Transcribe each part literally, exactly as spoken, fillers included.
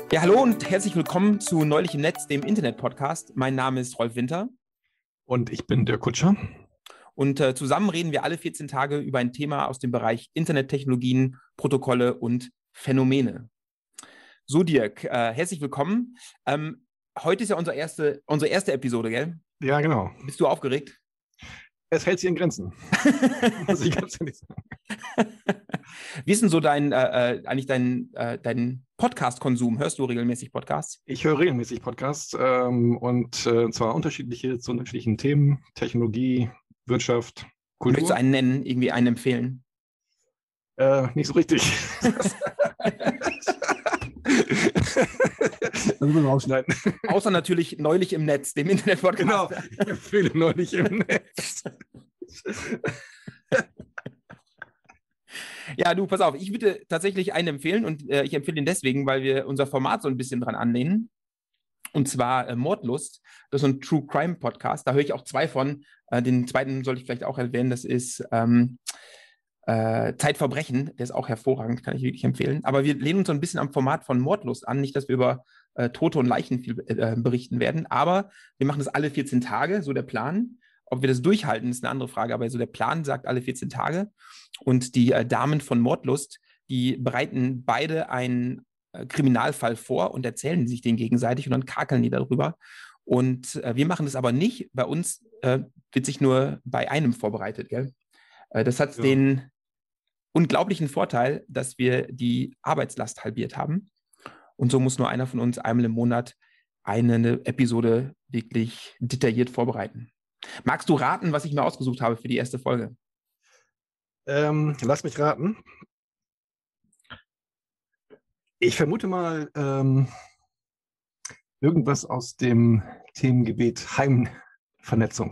Ja, hallo und herzlich willkommen zu Neulich im Netz, dem Internet-Podcast. Mein Name ist Rolf Winter. Und ich bin Dirk Kutscher. Und äh, zusammen reden wir alle vierzehn Tage über ein Thema aus dem Bereich Internettechnologien, Protokolle und Phänomene. So, Dirk, äh, herzlich willkommen. Ähm, heute ist ja unsere erste, unsere erste Episode, gell? Ja, genau. Bist du aufgeregt? Es hält sich in Grenzen. Muss ich ganz ehrlich sagen. Wie ist denn so dein, äh, äh, eigentlich dein, äh, dein Podcast-Konsum? Hörst du regelmäßig Podcasts? Ich höre regelmäßig Podcasts ähm, und äh, zwar unterschiedliche zu unterschiedlichen Themen, Technologie, Wirtschaft, Kultur. Möchtest du einen nennen, irgendwie einen empfehlen? Äh, nicht so richtig. Das müssen wir rausschneiden. Außer natürlich Neulich im Netz, dem Internet-Podcast. Genau, ich empfehle Neulich im Netz. Ja, du, pass auf, ich würde tatsächlich einen empfehlen und äh, ich empfehle ihn deswegen, weil wir unser Format so ein bisschen dran anlehnen. Und zwar äh, Mordlust. Das ist so ein True Crime Podcast. Da höre ich auch zwei von. Äh, den zweiten sollte ich vielleicht auch erwähnen. Das ist ähm, äh, Zeitverbrechen. Der ist auch hervorragend, kann ich wirklich empfehlen. Aber wir lehnen uns so ein bisschen am Format von Mordlust an. Nicht, dass wir über äh, Tote und Leichen viel äh, berichten werden. Aber wir machen das alle vierzehn Tage, so der Plan. Ob wir das durchhalten, ist eine andere Frage. Aber so der Plan sagt alle vierzehn Tage. Und die äh, Damen von Mordlust, die bereiten beide einen äh, Kriminalfall vor und erzählen sich den gegenseitig und dann kakeln die darüber. Und äh, wir machen das aber nicht. Bei uns äh, wird sich nur bei einem vorbereitet, gell? Äh, das hat Ja. den unglaublichen Vorteil, dass wir die Arbeitslast halbiert haben. Und so muss nur einer von uns einmal im Monat eine Episode wirklich detailliert vorbereiten. Magst du raten, was ich mir ausgesucht habe für die erste Folge? Ähm, lass mich raten. Ich vermute mal ähm, irgendwas aus dem Themengebiet Heimvernetzung.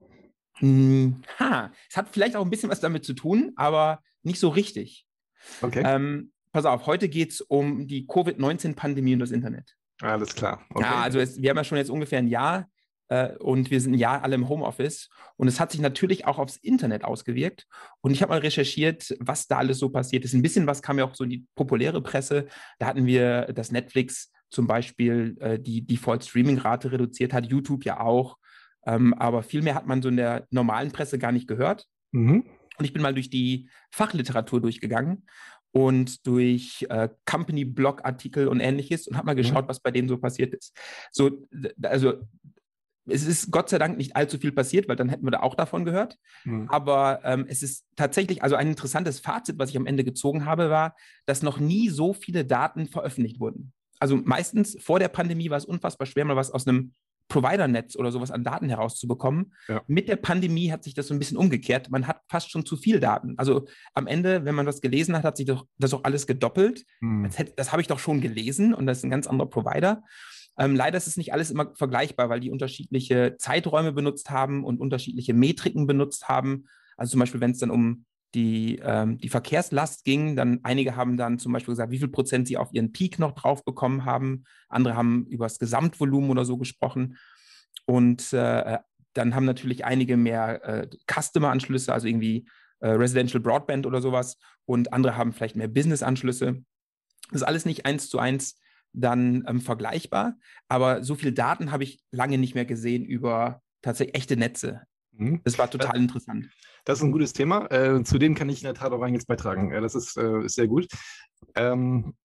Hm, ha, es hat vielleicht auch ein bisschen was damit zu tun, aber nicht so richtig. Okay, Ähm, pass auf, heute geht es um die Covid neunzehn Pandemie und das Internet. alles klar. Okay. Ja, also es, wir haben ja schon jetzt ungefähr ein Jahr äh, und wir sind ein Jahr alle im Homeoffice und es hat sich natürlich auch aufs Internet ausgewirkt und ich habe mal recherchiert, was da alles so passiert ist. Ein bisschen was kam ja auch so in die populäre Presse. Da hatten wir, dass Netflix zum Beispiel äh, die Default-Streaming-Rate reduziert hat, YouTube ja auch, ähm, aber viel mehr hat man so in der normalen Presse gar nicht gehört. Mhm. Und ich bin mal durch die Fachliteratur durchgegangen und durch äh, Company-Blog-Artikel und ähnliches und habe mal geschaut, Mhm. was bei denen so passiert ist. So, also es ist Gott sei Dank nicht allzu viel passiert, weil dann hätten wir da auch davon gehört. Mhm. Aber ähm, es ist tatsächlich, also ein interessantes Fazit, was ich am Ende gezogen habe, war, dass noch nie so viele Daten veröffentlicht wurden. Also meistens vor der Pandemie war es unfassbar schwer, mal was aus einem Provider-Netz oder sowas an Daten herauszubekommen. Ja. Mit der Pandemie hat sich das so ein bisschen umgekehrt. Man hat fast schon zu viel Daten. Also am Ende, wenn man was gelesen hat, hat sich doch, das auch alles gedoppelt. Mhm. Das, hätte, das habe ich doch schon gelesen und das ist ein ganz anderer Provider. Ähm, leider ist es nicht alles immer vergleichbar, weil die unterschiedliche Zeiträume benutzt haben und unterschiedliche Metriken benutzt haben. Also zum Beispiel, wenn es dann um die, ähm, die Verkehrslast ging, dann einige haben dann zum Beispiel gesagt, wie viel Prozent sie auf ihren Peak noch drauf bekommen haben. Andere haben über das Gesamtvolumen oder so gesprochen. Und äh, dann haben natürlich einige mehr äh, Customer-Anschlüsse, also irgendwie äh, Residential Broadband oder sowas. Und andere haben vielleicht mehr Business-Anschlüsse. Das ist alles nicht eins zu eins dann ähm, vergleichbar. Aber so viel Daten habe ich lange nicht mehr gesehen über tatsächlich echte Netze. Mhm. Das war total interessant. Das ist ein gutes Thema. Äh, zu dem kann ich in der Tat auch einiges beitragen. Äh, das ist, äh, ist sehr gut. Ähm,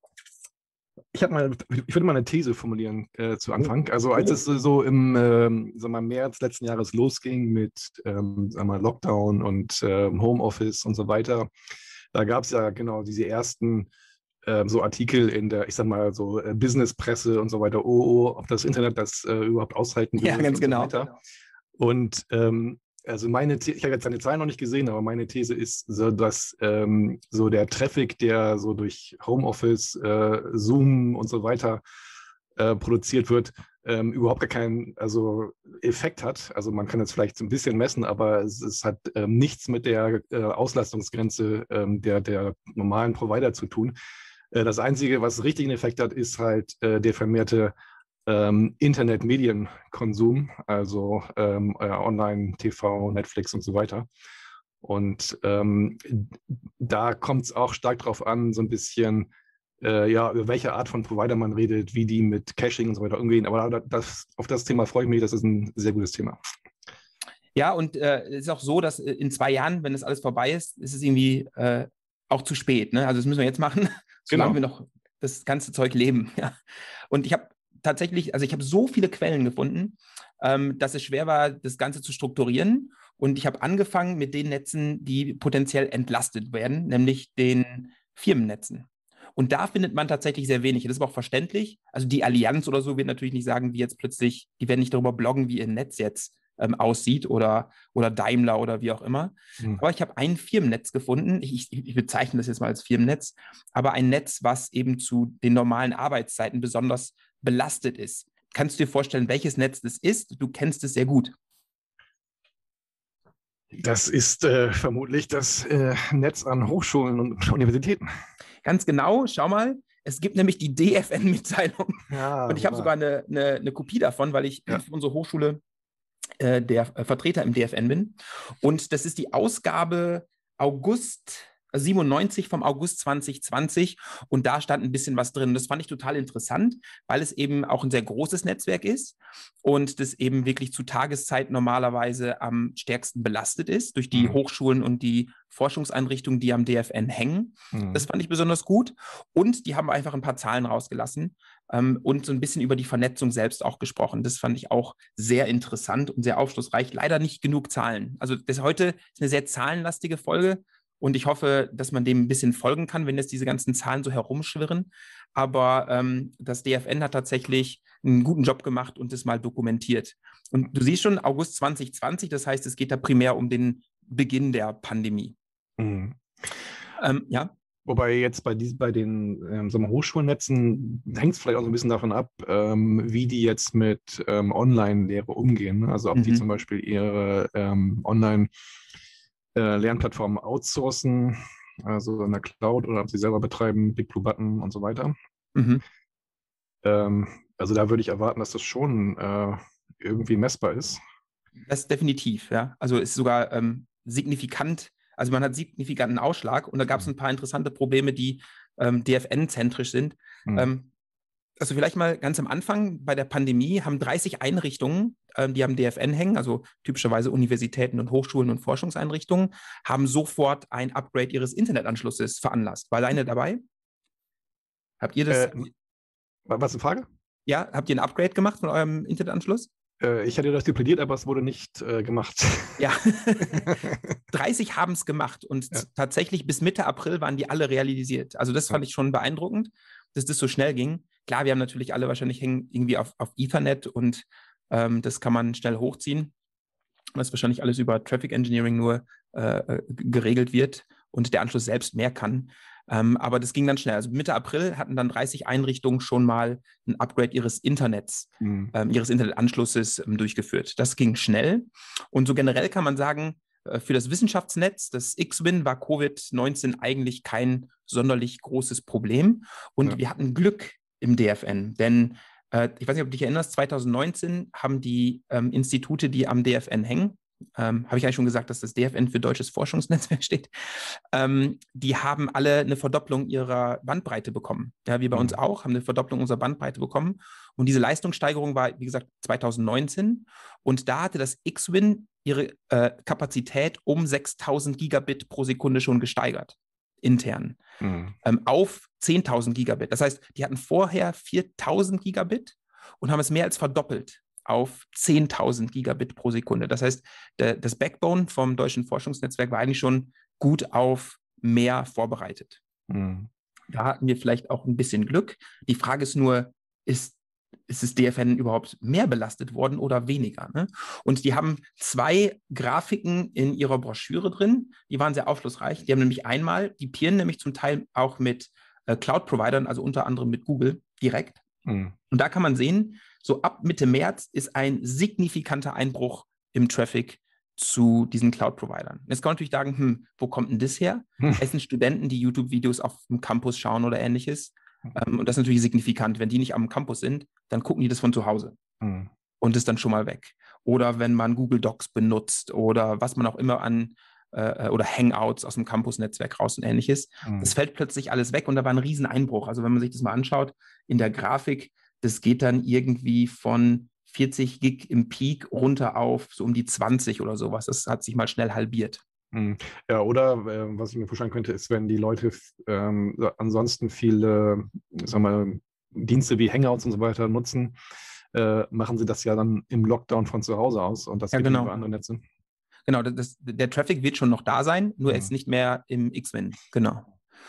ich, mal, ich würde mal eine These formulieren äh, zu Anfang. Also als es so im ähm, sag mal, März letzten Jahres losging mit ähm, sag mal, Lockdown und ähm, Homeoffice und so weiter, da gab es ja genau diese ersten ähm, so Artikel in der, ich sag mal, so äh, Businesspresse und so weiter. Oh, oh, ob das Internet das äh, überhaupt aushalten will. Ja, ganz und genau. So weiter. Und ähm, also meine, The- ich habe jetzt seine Zahlen noch nicht gesehen, aber meine These ist so, dass ähm, so der Traffic, der so durch Homeoffice, äh, Zoom und so weiter äh, produziert wird, ähm, überhaupt gar keinen also Effekt hat. Also man kann es vielleicht so ein bisschen messen, aber es, es hat ähm, nichts mit der äh, Auslastungsgrenze ähm, der, der normalen Provider zu tun. Äh, das Einzige, was richtig einen Effekt hat, ist halt äh, der vermehrte ähm, Internet-Medienkonsum, also ähm, äh, Online, T V, Netflix und so weiter. Und ähm, da kommt es auch stark drauf an, so ein bisschen, äh, ja, über welche Art von Provider man redet, wie die mit Caching und so weiter umgehen. Aber das, auf das Thema freue ich mich, das ist ein sehr gutes Thema. Ja, und äh, es ist auch so, dass äh, in zwei Jahren, wenn das alles vorbei ist, ist es irgendwie äh, auch zu spät. Ne? Also das müssen wir jetzt machen, solange Genau. wir noch das ganze Zeug leben. Ja. Und ich habe tatsächlich, also ich habe so viele Quellen gefunden, ähm, dass es schwer war, das Ganze zu strukturieren. Und ich habe angefangen mit den Netzen, die potenziell entlastet werden, nämlich den Firmennetzen. Und da findet man tatsächlich sehr wenig. Das ist aber auch verständlich. Also die Allianz oder so wird natürlich nicht sagen, wie jetzt plötzlich, die werden nicht darüber bloggen, wie ihr Netz jetzt ähm, aussieht oder, oder Daimler oder wie auch immer. Mhm. Aber ich habe ein Firmennetz gefunden. Ich, ich, ich bezeichne das jetzt mal als Firmennetz, aber ein Netz, was eben zu den normalen Arbeitszeiten besonders belastet ist. Kannst du dir vorstellen, welches Netz das ist? Du kennst es sehr gut. Das ist äh, vermutlich das äh, Netz an Hochschulen und Universitäten. Ganz genau, schau mal, es gibt nämlich die D F N-Mitteilung. Ja, und ich habe sogar eine, eine, eine Kopie davon, weil ich ja. für unsere Hochschule äh, der äh, Vertreter im D F N bin. Und das ist die Ausgabe August siebenundneunzig vom August zwanzig zwanzig und da stand ein bisschen was drin. Das fand ich total interessant, weil es eben auch ein sehr großes Netzwerk ist und das eben wirklich zu Tageszeit normalerweise am stärksten belastet ist durch die mhm. Hochschulen und die Forschungseinrichtungen, die am D F N hängen. Mhm. Das fand ich besonders gut und die haben einfach ein paar Zahlen rausgelassen ähm, und so ein bisschen über die Vernetzung selbst auch gesprochen. Das fand ich auch sehr interessant und sehr aufschlussreich. Leider nicht genug Zahlen. Also das heute ist eine sehr zahlenlastige Folge. Und ich hoffe, dass man dem ein bisschen folgen kann, wenn jetzt diese ganzen Zahlen so herumschwirren. Aber ähm, das D F N hat tatsächlich einen guten Job gemacht und das mal dokumentiert. Und du siehst schon, August zwanzig zwanzig, das heißt, es geht da primär um den Beginn der Pandemie. Mhm. Ähm, ja. Wobei jetzt bei, diesen, bei den ähm, so Hochschulnetzen hängt es vielleicht auch so ein bisschen davon ab, ähm, wie die jetzt mit ähm, Online-Lehre umgehen. Ne? Also ob mhm. die zum Beispiel ihre ähm, Online- Lernplattformen outsourcen, also in der Cloud oder ob sie selber betreiben, Big Blue Button und so weiter. Mhm. Ähm, also da würde ich erwarten, dass das schon äh, irgendwie messbar ist. Das ist definitiv, ja. Also ist sogar ähm, signifikant, also man hat signifikanten Ausschlag und da gab es ein paar interessante Probleme, die ähm, D F N-zentrisch sind. Mhm. Ähm, Also vielleicht mal ganz am Anfang bei der Pandemie haben dreißig Einrichtungen, ähm, die am D F N hängen, also typischerweise Universitäten und Hochschulen und Forschungseinrichtungen, haben sofort ein Upgrade ihres Internetanschlusses veranlasst. War deine dabei? Habt ihr das? Äh, was eine Frage? Ja, habt ihr ein Upgrade gemacht von eurem Internetanschluss? Äh, ich hatte das plädiert, aber es wurde nicht äh, gemacht. Ja, dreißig haben es gemacht und ja. tatsächlich bis Mitte April waren die alle realisiert. Also das fand ja. ich schon beeindruckend, dass das so schnell ging. Klar, wir haben natürlich alle wahrscheinlich hängen irgendwie auf, auf Ethernet und ähm, das kann man schnell hochziehen. Was wahrscheinlich alles über Traffic Engineering nur äh, geregelt wird und der Anschluss selbst mehr kann. Ähm, aber das ging dann schnell. Also Mitte April hatten dann dreißig Einrichtungen schon mal ein Upgrade ihres Internets, mhm. ähm, ihres Internetanschlusses ähm, durchgeführt. Das ging schnell. Und so generell kann man sagen, äh, für das Wissenschaftsnetz, das X Win, war Covid neunzehn eigentlich kein sonderlich großes Problem. Und ja. wir hatten Glück im D F N, denn äh, ich weiß nicht, ob du dich erinnerst, zwanzig neunzehn haben die ähm, Institute, die am D F N hängen, ähm, habe ich eigentlich schon gesagt, dass das D F N für Deutsches Forschungsnetzwerk steht, ähm, die haben alle eine Verdopplung ihrer Bandbreite bekommen. Ja, wir bei mhm. uns auch, haben eine Verdopplung unserer Bandbreite bekommen. Und diese Leistungssteigerung war, wie gesagt, zwanzig neunzehn. Und da hatte das X Win ihre äh, Kapazität um sechstausend Gigabit pro Sekunde schon gesteigert. Intern, mhm. ähm, auf zehntausend Gigabit. Das heißt, die hatten vorher viertausend Gigabit und haben es mehr als verdoppelt auf zehntausend Gigabit pro Sekunde. Das heißt, der, das Backbone vom Deutschen Forschungsnetzwerk war eigentlich schon gut auf mehr vorbereitet. Mhm. Da hatten wir vielleicht auch ein bisschen Glück. Die Frage ist nur, ist ist das D F N überhaupt mehr belastet worden oder weniger? Ne? Und die haben zwei Grafiken in ihrer Broschüre drin, die waren sehr aufschlussreich. Die haben nämlich einmal, die peeren nämlich zum Teil auch mit äh, Cloud-Providern, also unter anderem mit Google direkt. Mhm. Und da kann man sehen, so ab Mitte März ist ein signifikanter Einbruch im Traffic zu diesen Cloud-Providern. Jetzt kann man natürlich sagen, hm, wo kommt denn das her? Hm. Es sind Studenten, die YouTube-Videos auf dem Campus schauen oder ähnliches. Um, und das ist natürlich signifikant. Wenn die nicht am Campus sind, dann gucken die das von zu Hause mhm. und ist dann schon mal weg. Oder wenn man Google Docs benutzt oder was man auch immer an, äh, oder Hangouts aus dem Campus-Netzwerk raus und ähnliches. Mhm. Das fällt plötzlich alles weg und da war ein Rieseneinbruch. Also wenn man sich das mal anschaut in der Grafik, das geht dann irgendwie von vierzig Gig im Peak runter auf so um die zwanzig oder sowas. Das hat sich mal schnell halbiert. Ja, oder äh, was ich mir vorstellen könnte, ist, wenn die Leute ähm, ansonsten viele, sag mal, Dienste wie Hangouts und so weiter nutzen, äh, machen sie das ja dann im Lockdown von zu Hause aus und das ja, geht genau. über andere Netze. Genau, das, der Traffic wird schon noch da sein, nur mhm. jetzt nicht mehr im X-Win. Genau.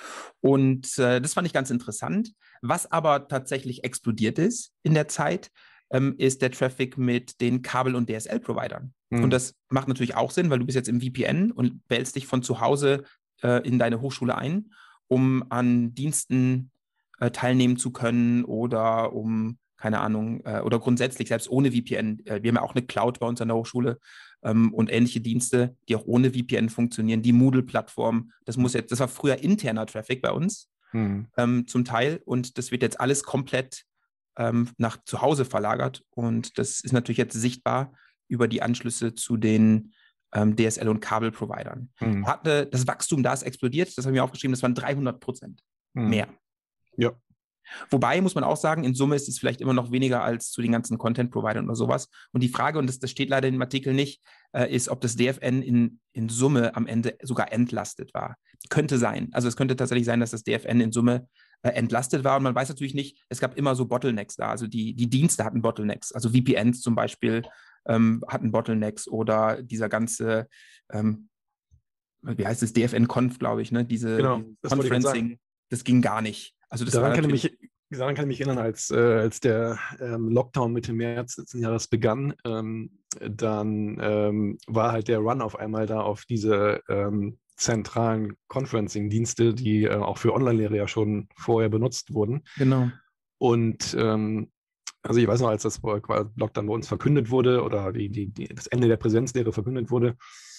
Und äh, das fand ich ganz interessant. Was aber tatsächlich explodiert ist in der Zeit, ähm, ist der Traffic mit den Kabel- und D S L-Providern. Mhm. Und das macht natürlich auch Sinn, weil du bist jetzt im V P N und wählst dich von zu Hause äh, in deine Hochschule ein, um an Diensten äh, teilnehmen zu können oder um, keine Ahnung, äh, oder grundsätzlich selbst ohne V P N. Äh, wir haben ja auch eine Cloud bei uns an der Hochschule ähm, und ähnliche Dienste, die auch ohne V P N funktionieren. Die Moodle-Plattform, das muss jetzt, das war früher interner Traffic bei uns mhm. ähm, zum Teil und das wird jetzt alles komplett ähm, nach zu Hause verlagert und das ist natürlich jetzt sichtbar über die Anschlüsse zu den ähm, D S L- und Kabelprovidern. Mhm. Hatte, das Wachstum da ist explodiert, das haben wir aufgeschrieben, das waren dreihundert Prozent mhm. mehr. Ja. Wobei, muss man auch sagen, in Summe ist es vielleicht immer noch weniger als zu den ganzen Content-Providern oder sowas. Und die Frage, und das, das steht leider in dem Artikel nicht, äh, ist, ob das D F N in, in Summe am Ende sogar entlastet war. Könnte sein. Also es könnte tatsächlich sein, dass das D F N in Summe äh, entlastet war. Und man weiß natürlich nicht, es gab immer so Bottlenecks da. Also die, die Dienste hatten Bottlenecks. Also V P Ns zum Beispiel ähm, hatten Bottlenecks oder dieser ganze, ähm, wie heißt es, D F N-Conf, glaube ich, ne? Diese, genau, dieses Conferencing, das ging gar nicht. Also das daran, war kann ich mich, daran kann ich mich erinnern, als, äh, als der ähm, Lockdown Mitte März letzten Jahres begann, ähm, dann ähm, war halt der Run auf einmal da auf diese ähm, zentralen Conferencing-Dienste, die äh, auch für Online-Lehre ja schon vorher benutzt wurden. Genau. Und ähm, also ich weiß noch, als das Lockdown bei uns verkündet wurde oder die, die, die, das Ende der Präsenzlehre verkündet wurde,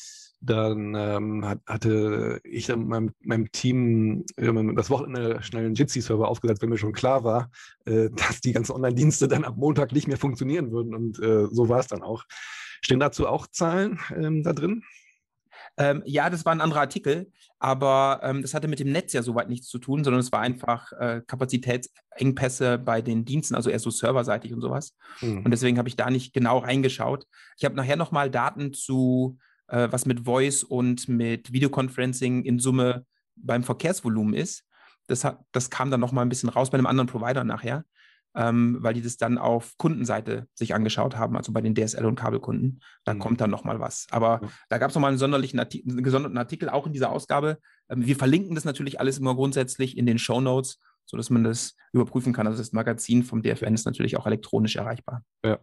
dann ähm, hat, hatte ich mit meinem, meinem Team äh, das Wochenende schnell einen Jitsi-Server aufgesetzt, wenn mir schon klar war, äh, dass die ganzen Online-Dienste dann ab Montag nicht mehr funktionieren würden. Und äh, so war es dann auch. Stehen dazu auch Zahlen ähm, da drin? Ähm, ja, das war ein anderer Artikel, aber ähm, das hatte mit dem Netz ja soweit nichts zu tun, sondern es war einfach äh, Kapazitätsengpässe bei den Diensten, also eher so serverseitig und sowas. Mhm. Und deswegen habe ich da nicht genau reingeschaut. Ich habe nachher nochmal Daten zu äh, was mit Voice und mit Videoconferencing in Summe beim Verkehrsvolumen ist. Das, hat, das kam dann nochmal ein bisschen raus bei einem anderen Provider nachher, ähm, weil die das dann auf Kundenseite sich angeschaut haben, also bei den D S L- und Kabelkunden. Da mhm. kommt dann nochmal was. Aber ja. da gab es nochmal einen, sonderlichen Arti- einen gesonderten Artikel, auch in dieser Ausgabe. Ähm, wir verlinken das natürlich alles immer grundsätzlich in den Shownotes, sodass man das überprüfen kann. Also das Magazin vom D F N ist natürlich auch elektronisch erreichbar. Ja.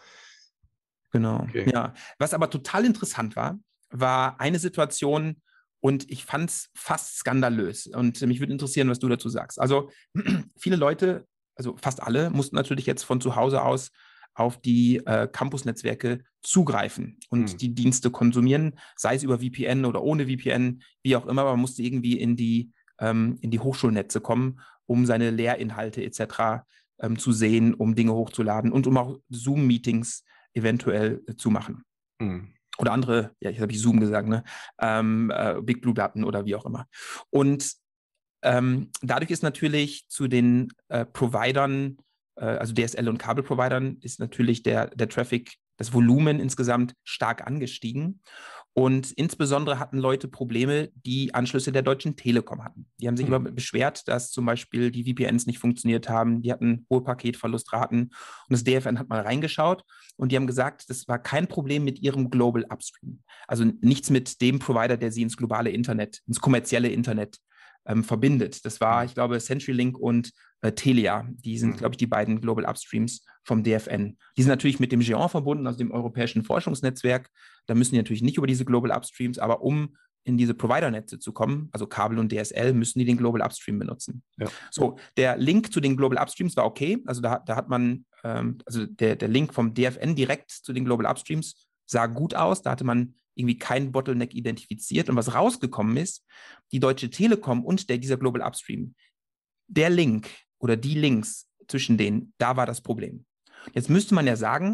Genau. Okay. Ja. Was aber total interessant war, war eine Situation, und ich fand es fast skandalös. Und mich würde interessieren, was du dazu sagst. Also viele Leute, also fast alle, mussten natürlich jetzt von zu Hause aus auf die äh, Campus-Netzwerke zugreifen und hm. die Dienste konsumieren, sei es über V P N oder ohne V P N, wie auch immer. Man musste irgendwie in die, ähm, in die Hochschulnetze kommen, um seine Lehrinhalte et cetera ähm, zu sehen, um Dinge hochzuladen und um auch Zoom-Meetings eventuell äh, zu machen. Hm. Oder andere, ja, jetzt habe ich Zoom gesagt, ne? Ähm, äh, Big Blue Button oder wie auch immer. Und ähm, dadurch ist natürlich zu den äh, Providern, äh, also D S L- und Kabelprovidern, ist natürlich der, der Traffic, das Volumen insgesamt stark angestiegen. Und insbesondere hatten Leute Probleme, die Anschlüsse der Deutschen Telekom hatten. Die haben sich mhm. immer beschwert, dass zum Beispiel die V P Ns nicht funktioniert haben. Die hatten hohe Paketverlustraten. Und das D F N hat mal reingeschaut und die haben gesagt, das war kein Problem mit ihrem Global Upstream. Also nichts mit dem Provider, der sie ins globale Internet, ins kommerzielle Internet ähm, verbindet. Das war, ich glaube, CenturyLink und äh, Telia. Die sind, mhm. glaube ich, die beiden Global Upstreams vom D F N. Die sind natürlich mit dem Géant verbunden, also dem europäischen Forschungsnetzwerk. Da müssen die natürlich nicht über diese Global Upstreams, aber um in diese Provider-Netze zu kommen, also Kabel und D S L, müssen die den Global Upstream benutzen. Ja. So, der Link zu den Global Upstreams war okay. Also da, da hat man, ähm, also der, der Link vom D F N direkt zu den Global Upstreams sah gut aus. Da hatte man irgendwie keinen Bottleneck identifiziert. Und was rausgekommen ist, die Deutsche Telekom und der, dieser Global Upstream, der Link oder die Links zwischen denen, da war das Problem. Jetzt müsste man ja sagen,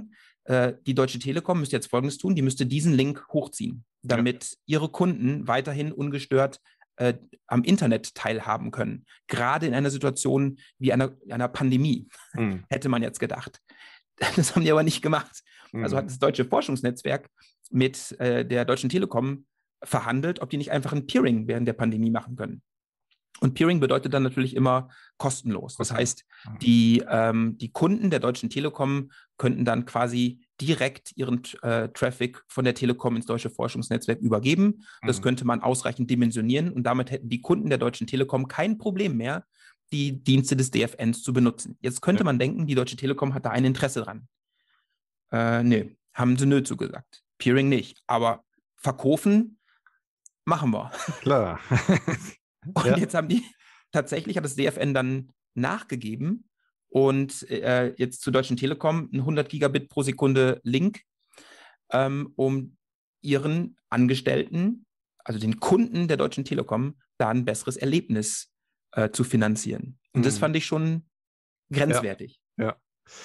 äh, die Deutsche Telekom müsste jetzt Folgendes tun, die müsste diesen Link hochziehen, damit ja. ihre Kunden weiterhin ungestört äh, am Internet teilhaben können. Gerade in einer Situation wie einer, einer Pandemie, mhm. hätte man jetzt gedacht. Das haben die aber nicht gemacht. Mhm. Also hat das Deutsche Forschungsnetzwerk mit äh, der Deutschen Telekom verhandelt, ob die nicht einfach ein Peering während der Pandemie machen können. Und Peering bedeutet dann natürlich immer kostenlos. Das heißt, die, ähm, die Kunden der Deutschen Telekom könnten dann quasi direkt ihren äh, Traffic von der Telekom ins Deutsche Forschungsnetzwerk übergeben. Das mhm. könnte man ausreichend dimensionieren und damit hätten die Kunden der Deutschen Telekom kein Problem mehr, die Dienste des D F Ns zu benutzen. Jetzt könnte ja. man denken, die Deutsche Telekom hat da ein Interesse dran. Äh, nee, haben sie nö zugesagt. Peering nicht. Aber verkaufen machen wir. Klar. Und ja. jetzt haben die, tatsächlich hat das D F N dann nachgegeben und äh, jetzt zur Deutschen Telekom ein hundert Gigabit pro Sekunde Link, ähm, um ihren Angestellten, also den Kunden der Deutschen Telekom, da ein besseres Erlebnis äh, zu finanzieren. Und mhm. das fand ich schon grenzwertig. Ja. ja.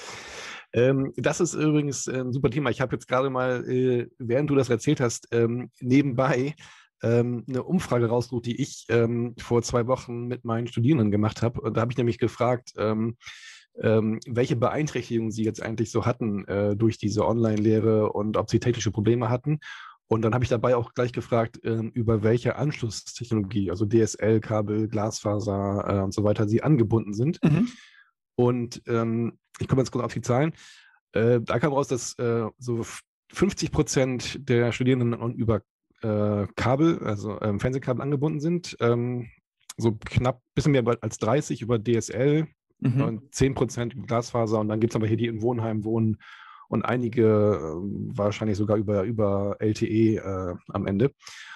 Ähm, das ist übrigens ein super Thema. Ich habe jetzt gerade mal, äh, während du das erzählt hast, ähm, nebenbei eine Umfrage rausgesucht, die ich ähm, vor zwei Wochen mit meinen Studierenden gemacht habe. Und da habe ich nämlich gefragt, ähm, ähm, welche Beeinträchtigungen sie jetzt eigentlich so hatten äh, durch diese Online-Lehre und ob sie technische Probleme hatten. Und dann habe ich dabei auch gleich gefragt, ähm, über welche Anschlusstechnologie, also D S L-Kabel, Glasfaser äh, und so weiter, sie angebunden sind. Mhm. Und ähm, ich komme jetzt kurz auf die Zahlen. Äh, da kam raus, dass äh, so fünfzig Prozent der Studierenden über Kabel, also ähm, Fernsehkabel angebunden sind, ähm, so knapp ein bisschen mehr als dreißig über D S L mhm. und zehn Prozent über Glasfaser und dann gibt es aber hier die in Wohnheimen wohnen und einige äh, wahrscheinlich sogar über, über L T E äh, am Ende.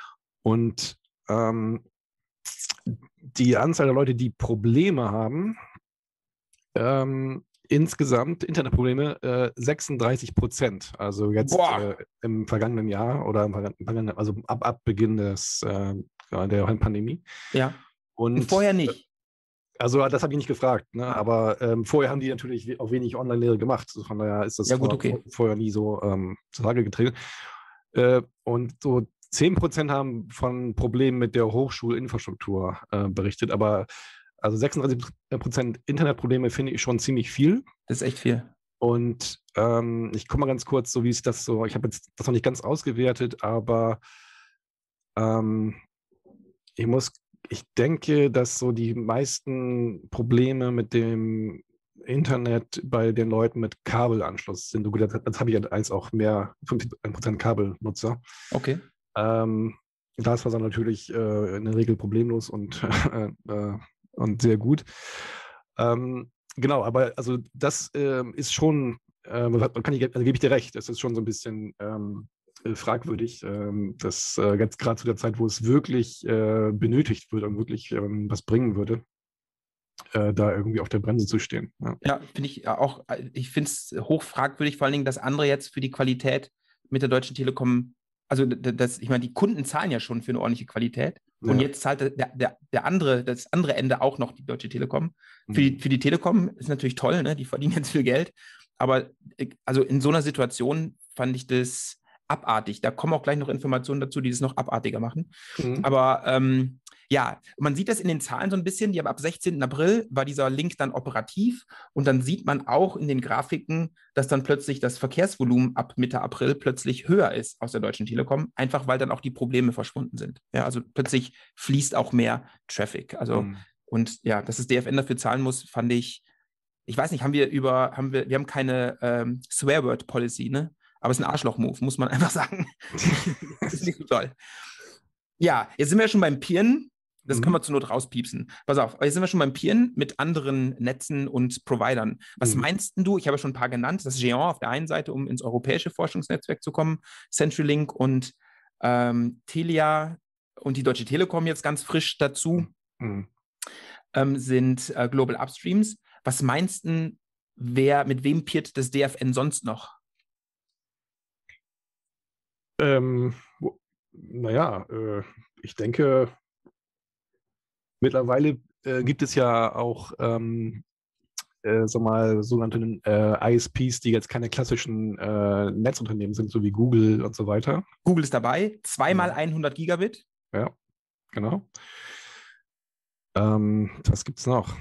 Und ähm, die Anzahl der Leute, die Probleme haben, ähm, insgesamt Internetprobleme äh, sechsunddreißig Prozent. Also jetzt äh, im vergangenen Jahr oder im vergangenen, also ab, ab Beginn des, äh, der Pandemie. Ja. Und, Und vorher nicht. Also das habe ich nicht gefragt, ne? Aber ähm, vorher haben die natürlich auch wenig Online-Lehre gemacht. Also von daher ist das ja, gut, vor, okay. vorher nie so ähm, zur Lage getreten. Äh, und so zehn Prozent haben von Problemen mit der Hochschulinfrastruktur äh, berichtet, aber also sechsunddreißig Prozent Internetprobleme finde ich schon ziemlich viel. Das ist echt viel. Und ähm, ich komme mal ganz kurz, so wie es das so, ich habe jetzt das noch nicht ganz ausgewertet, aber ähm, ich muss, ich denke, dass so die meisten Probleme mit dem Internet bei den Leuten mit Kabelanschluss sind. Gut, das habe ich als auch mehr, fünfzig Prozent Kabelnutzer. Okay. Ähm, Glasfaser natürlich äh, in der Regel problemlos und äh, äh, und sehr gut. Ähm, genau, aber also das ähm, ist schon, äh, man kann ich, also gebe ich dir recht, das ist schon so ein bisschen ähm, fragwürdig, ähm, dass äh, jetzt gerade zu der Zeit, wo es wirklich äh, benötigt wird und wirklich ähm, was bringen würde, äh, da irgendwie auf der Bremse zu stehen. Ja, ja finde ich auch, ich finde es hoch fragwürdig, vor allen Dingen, dass andere jetzt für die Qualität mit der Deutschen Telekom, also das, ich meine, die Kunden zahlen ja schon für eine ordentliche Qualität. Und ja. jetzt zahlt der, der, der andere, das andere Ende auch noch die Deutsche Telekom. Mhm. Für, die, für die Telekom ist natürlich toll, ne? Die verdienen jetzt viel Geld. Aber also in so einer Situation fand ich das abartig. Da kommen auch gleich noch Informationen dazu, die das noch abartiger machen. Mhm. Aber ähm, ja, man sieht das in den Zahlen so ein bisschen. Die haben ab sechzehnten April war dieser Link dann operativ. Und dann sieht man auch in den Grafiken, dass dann plötzlich das Verkehrsvolumen ab Mitte April plötzlich höher ist aus der Deutschen Telekom, einfach weil dann auch die Probleme verschwunden sind. Ja, also plötzlich fließt auch mehr Traffic. Also mhm. und ja, dass das D F N dafür zahlen muss, fand ich, ich weiß nicht, haben wir über, haben wir, wir haben keine ähm, Swear-Word-Policy, ne? Aber es ist ein Arschloch-Move, muss man einfach sagen. Das ist nicht so toll. Ja, jetzt sind wir ja schon beim Peeren. Das mhm. können wir zur Not rauspiepsen. Pass auf, jetzt sind wir schon beim Peeren mit anderen Netzen und Providern. Was mhm. meinst du? Ich habe ja schon ein paar genannt. Das Géant auf der einen Seite, um ins europäische Forschungsnetzwerk zu kommen. CenturyLink und ähm, Telia und die Deutsche Telekom jetzt ganz frisch dazu mhm. ähm, sind äh, Global Upstreams. Was meinst du, wer, mit wem peert das D F N sonst noch? Ähm, naja, äh, ich denke, mittlerweile äh, gibt es ja auch ähm, äh, sag mal, sogenannte äh, I S Ps, die jetzt keine klassischen äh, Netzunternehmen sind, so wie Google und so weiter. Google ist dabei, zweimal Ja. hundert Gigabit. Ja, genau. Ähm, was gibt es noch?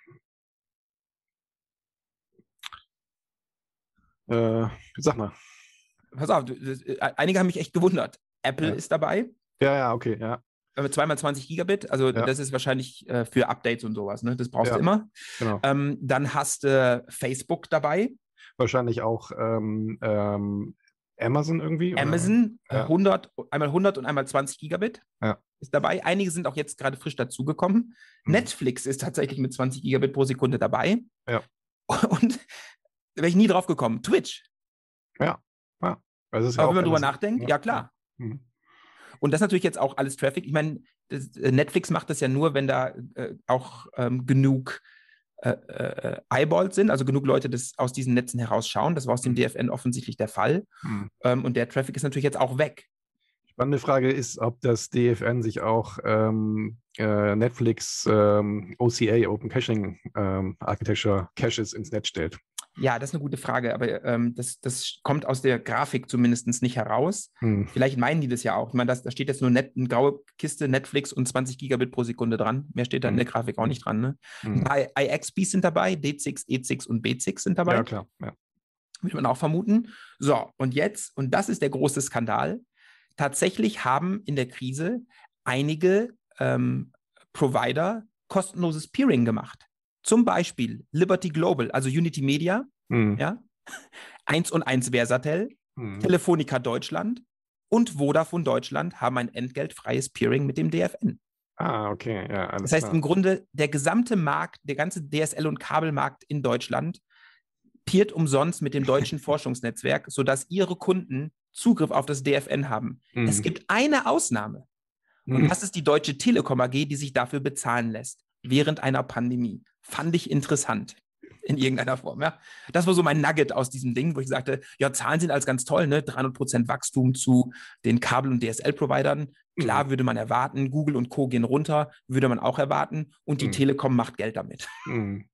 Äh, sag mal. Pass auf, das, äh, einige haben mich echt gewundert. Apple Ja. ist dabei. Ja, ja, okay, ja. Äh, zweimal zwanzig Gigabit, also Ja. das ist wahrscheinlich äh, für Updates und sowas, ne? Das brauchst Ja, du immer. Genau. Ähm, dann hast du äh, Facebook dabei. Wahrscheinlich auch ähm, ähm, Amazon irgendwie? Oder? Amazon, äh, Ja. hundert, einmal hundert und einmal zwanzig Gigabit Ja. ist dabei. Einige sind auch jetzt gerade frisch dazugekommen. Hm. Netflix ist tatsächlich mit zwanzig Gigabit pro Sekunde dabei. Ja. Und da wäre ich nie drauf gekommen. Twitch. Ja. Ja. Also ist ja Aber auch wenn man drüber alles- nachdenkt, ja klar. Hm. Und das ist natürlich jetzt auch alles Traffic. Ich meine, das, äh, Netflix macht das ja nur, wenn da äh, auch ähm, genug äh, äh, Eyeballs sind, also genug Leute das aus diesen Netzen herausschauen. Das war aus dem Mhm. D F N offensichtlich der Fall. Hm. Ähm, und der Traffic ist natürlich jetzt auch weg. Spannende Frage ist, ob das D F N sich auch ähm, äh, Netflix ähm, O C A, Open Caching ähm, Architecture Caches ins Netz stellt. Ja, das ist eine gute Frage, aber ähm, das, das kommt aus der Grafik zumindest nicht heraus. Hm. Vielleicht meinen die das ja auch. Ich meine, das, da steht jetzt nur net, eine graue Kiste, Netflix und zwanzig Gigabit pro Sekunde dran. Mehr steht da in Hm. der Grafik auch nicht dran. Ne? Hm. I X Ps sind dabei, D sechs, E sechs und B sechs sind dabei. Ja, klar. Ja. Würde man auch vermuten. So, und jetzt, und das ist der große Skandal, tatsächlich haben in der Krise einige ähm, Provider kostenloses Peering gemacht. Zum Beispiel Liberty Global, also Unity Media, Hm. ja, eins und eins Versatel, Hm. Telefonica Deutschland und Vodafone Deutschland haben ein entgeltfreies Peering mit dem D F N. Ah, okay. Ja, alles Das heißt, klar. im Grunde der gesamte Markt, der ganze D S L- und Kabelmarkt in Deutschland peert umsonst mit dem deutschen Forschungsnetzwerk, sodass ihre Kunden Zugriff auf das D F N haben. Hm. Es gibt eine Ausnahme. Und Hm. das ist die Deutsche Telekom A G, die sich dafür bezahlen lässt, während einer Pandemie. Fand ich interessant. In irgendeiner Form, ja. Das war so mein Nugget aus diesem Ding, wo ich sagte, ja, Zahlen sind alles ganz toll, ne? dreihundert Prozent Wachstum zu den Kabel- und D S L-Providern. Klar, Mhm. würde man erwarten. Google und Co. gehen runter, würde man auch erwarten. Und die Mhm. Telekom macht Geld damit. Hm.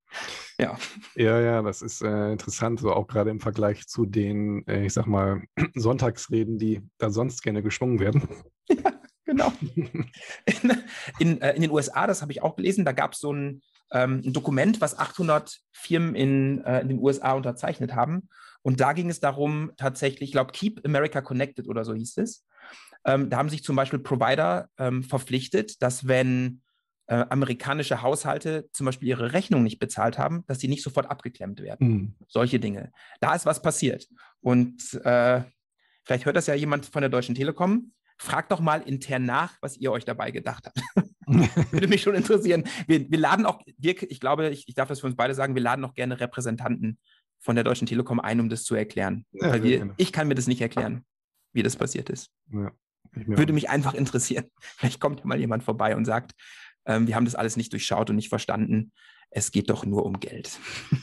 Ja. Ja, ja, das ist äh, interessant, so auch gerade im Vergleich zu den, äh, ich sag mal, Sonntagsreden, die da sonst gerne geschwungen werden. Genau. In, in, äh, in den U S A, das habe ich auch gelesen, da gab es so ein, ähm, ein Dokument, was achthundert Firmen in, äh, in den U S A unterzeichnet haben. Und da ging es darum, tatsächlich, ich glaube, Keep America Connected oder so hieß es. Ähm, da haben sich zum Beispiel Provider ähm, verpflichtet, dass wenn äh, amerikanische Haushalte zum Beispiel ihre Rechnung nicht bezahlt haben, dass die nicht sofort abgeklemmt werden. Hm. Solche Dinge. Da ist was passiert. Und äh, vielleicht hört das ja jemand von der Deutschen Telekom. Fragt doch mal intern nach, was ihr euch dabei gedacht habt. Würde mich schon interessieren. Wir, wir laden auch, wir, ich glaube, ich, ich darf das für uns beide sagen, wir laden auch gerne Repräsentanten von der Deutschen Telekom ein, um das zu erklären. Ja, Weil sehr wir, gerne. ich kann mir das nicht erklären, wie das passiert ist. Ja, ich mir Würde auch. mich einfach interessieren. Vielleicht kommt ja mal jemand vorbei und sagt, ähm, wir haben das alles nicht durchschaut und nicht verstanden. Es geht doch nur um Geld.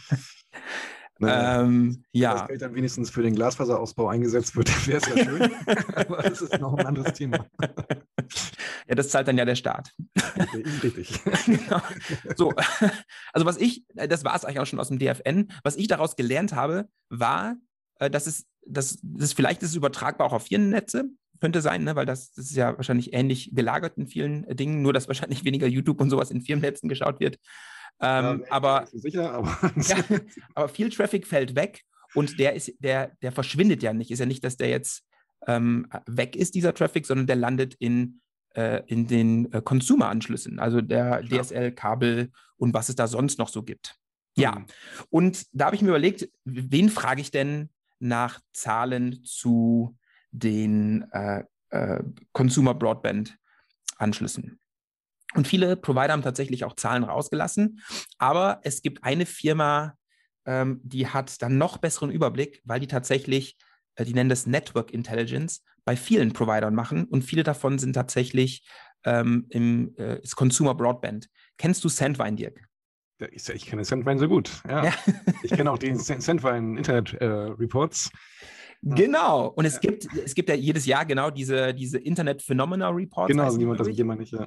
Naja. ähm, Wenn das ja, Geld dann wenigstens für den Glasfaserausbau eingesetzt wird, wäre es ja schön. Aber das ist noch ein anderes Thema. ja, das zahlt dann ja der Staat. Richtig. richtig. Genau. So, also was ich, das war es eigentlich auch schon aus dem D F N, was ich daraus gelernt habe, war, äh, dass es, dass, das vielleicht ist es übertragbar auch auf Firmennetze, könnte sein, ne? Weil das, das ist ja wahrscheinlich ähnlich gelagert in vielen äh, Dingen, nur dass wahrscheinlich weniger YouTube und sowas in Firmennetzen geschaut wird. Ähm, Ja, wäre ich aber, nicht so sicher, aber ja, aber viel Traffic fällt weg und der ist, der, der verschwindet ja nicht. Ist ja nicht, dass der jetzt ähm, weg ist, dieser Traffic, sondern der landet in, äh, in den äh, Consumer-Anschlüssen, also der D S L-Kabel und was es da sonst noch so gibt. Ja, Mhm. und da habe ich mir überlegt, wen frage ich denn nach Zahlen zu den äh, äh, Consumer Broadband Anschlüssen? Und viele Provider haben tatsächlich auch Zahlen rausgelassen, aber es gibt eine Firma, ähm, die hat dann noch besseren Überblick, weil die tatsächlich, äh, die nennen das Network Intelligence, bei vielen Providern machen und viele davon sind tatsächlich ähm, im äh, ist Consumer Broadband. Kennst du Sandvine, Dirk? Ja, Ich, ich kenne Sandvine sehr gut. Ja. Ja. Ich kenne auch die Sandvine Internet äh, Reports. Genau. Und es Ja. gibt, es gibt ja jedes Jahr genau diese, diese Internet Phenomena Reports. Genau, heißen die, niemand, das glaub ich. jemand nicht, ja.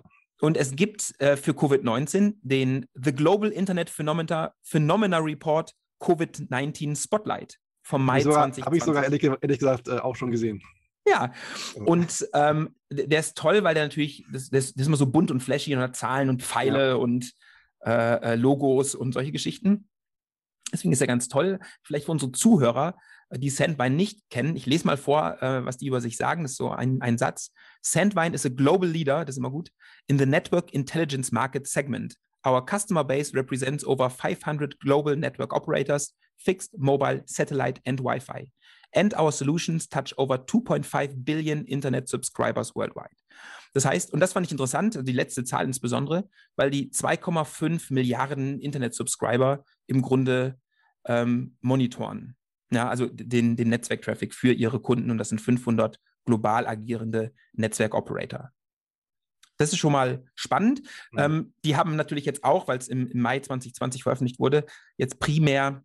Und es gibt äh, für Covid neunzehn den The Global Internet Phenomena, Phenomena Report Covid neunzehn Spotlight vom Mai zwanzig zwanzig. Habe ich sogar ehrlich, ehrlich gesagt äh, auch schon gesehen. Ja, und ähm, der ist toll, weil der natürlich, das, das, das ist immer so bunt und flashy und hat Zahlen und Pfeile ja. und äh, Logos und solche Geschichten. Deswegen ist er ganz toll. Vielleicht für unsere Zuhörer, die Sandvine nicht kennen, ich lese mal vor, äh, was die über sich sagen. Das ist so ein, ein Satz. Sandvine is a global leader, das ist immer gut, in the network intelligence market segment. Our customer base represents over five hundred global network operators, fixed, mobile, satellite and Wi-Fi. And our solutions touch over two point five billion Internet subscribers worldwide. Das heißt, und das fand ich interessant, die letzte Zahl insbesondere, weil die zwei Komma fünf Milliarden Internet-Subscriber im Grunde ähm, monitoren. Ja, also den, den Netzwerktraffic für ihre Kunden, und das sind fünfhundert global agierende Netzwerkoperator. Das ist schon mal spannend. Mhm. Ähm, die haben natürlich jetzt auch, weil es im, im Mai zwanzig zwanzig veröffentlicht wurde, jetzt primär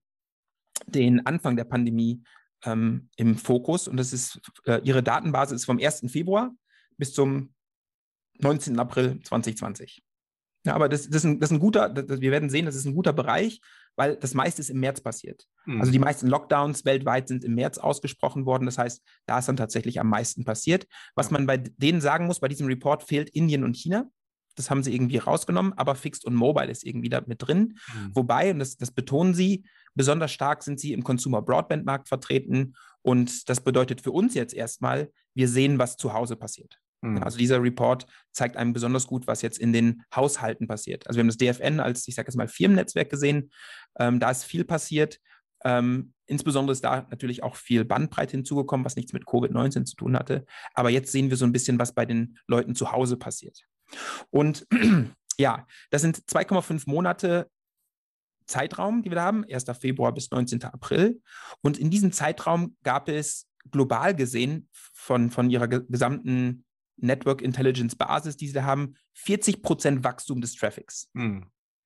den Anfang der Pandemie ähm, im Fokus. Und das ist, äh, ihre Datenbasis ist vom ersten Februar bis zum neunzehnten April zwanzig zwanzig. Ja, aber das, das, ist ein, das ist ein guter, das, wir werden sehen, das ist ein guter Bereich, weil das meiste ist im März passiert. Mhm. Also die meisten Lockdowns weltweit sind im März ausgesprochen worden. Das heißt, da ist dann tatsächlich am meisten passiert. Was ja. man bei denen sagen muss, bei diesem Report fehlt Indien und China. Das haben sie irgendwie rausgenommen, aber Fixed und Mobile ist irgendwie da mit drin. Mhm. Wobei, und das, das betonen sie, besonders stark sind sie im Consumer-Broadband-Markt vertreten. Und das bedeutet für uns jetzt erstmal, wir sehen, was zu Hause passiert. Mhm. Also dieser Report zeigt einem besonders gut, was jetzt in den Haushalten passiert. Also wir haben das D F N als, ich sage jetzt mal, Firmennetzwerk gesehen. Ähm, da ist viel passiert. Ähm, insbesondere ist da natürlich auch viel Bandbreite hinzugekommen, was nichts mit Covid neunzehn zu tun hatte. Aber jetzt sehen wir so ein bisschen, was bei den Leuten zu Hause passiert. Und ja, das sind zwei Komma fünf Monate Zeitraum, die wir da haben, ersten Februar bis neunzehnten April. Und in diesem Zeitraum gab es global gesehen von, von ihrer gesamten Network Intelligence Basis, die sie da haben, vierzig Prozent Wachstum des Traffics. Hm.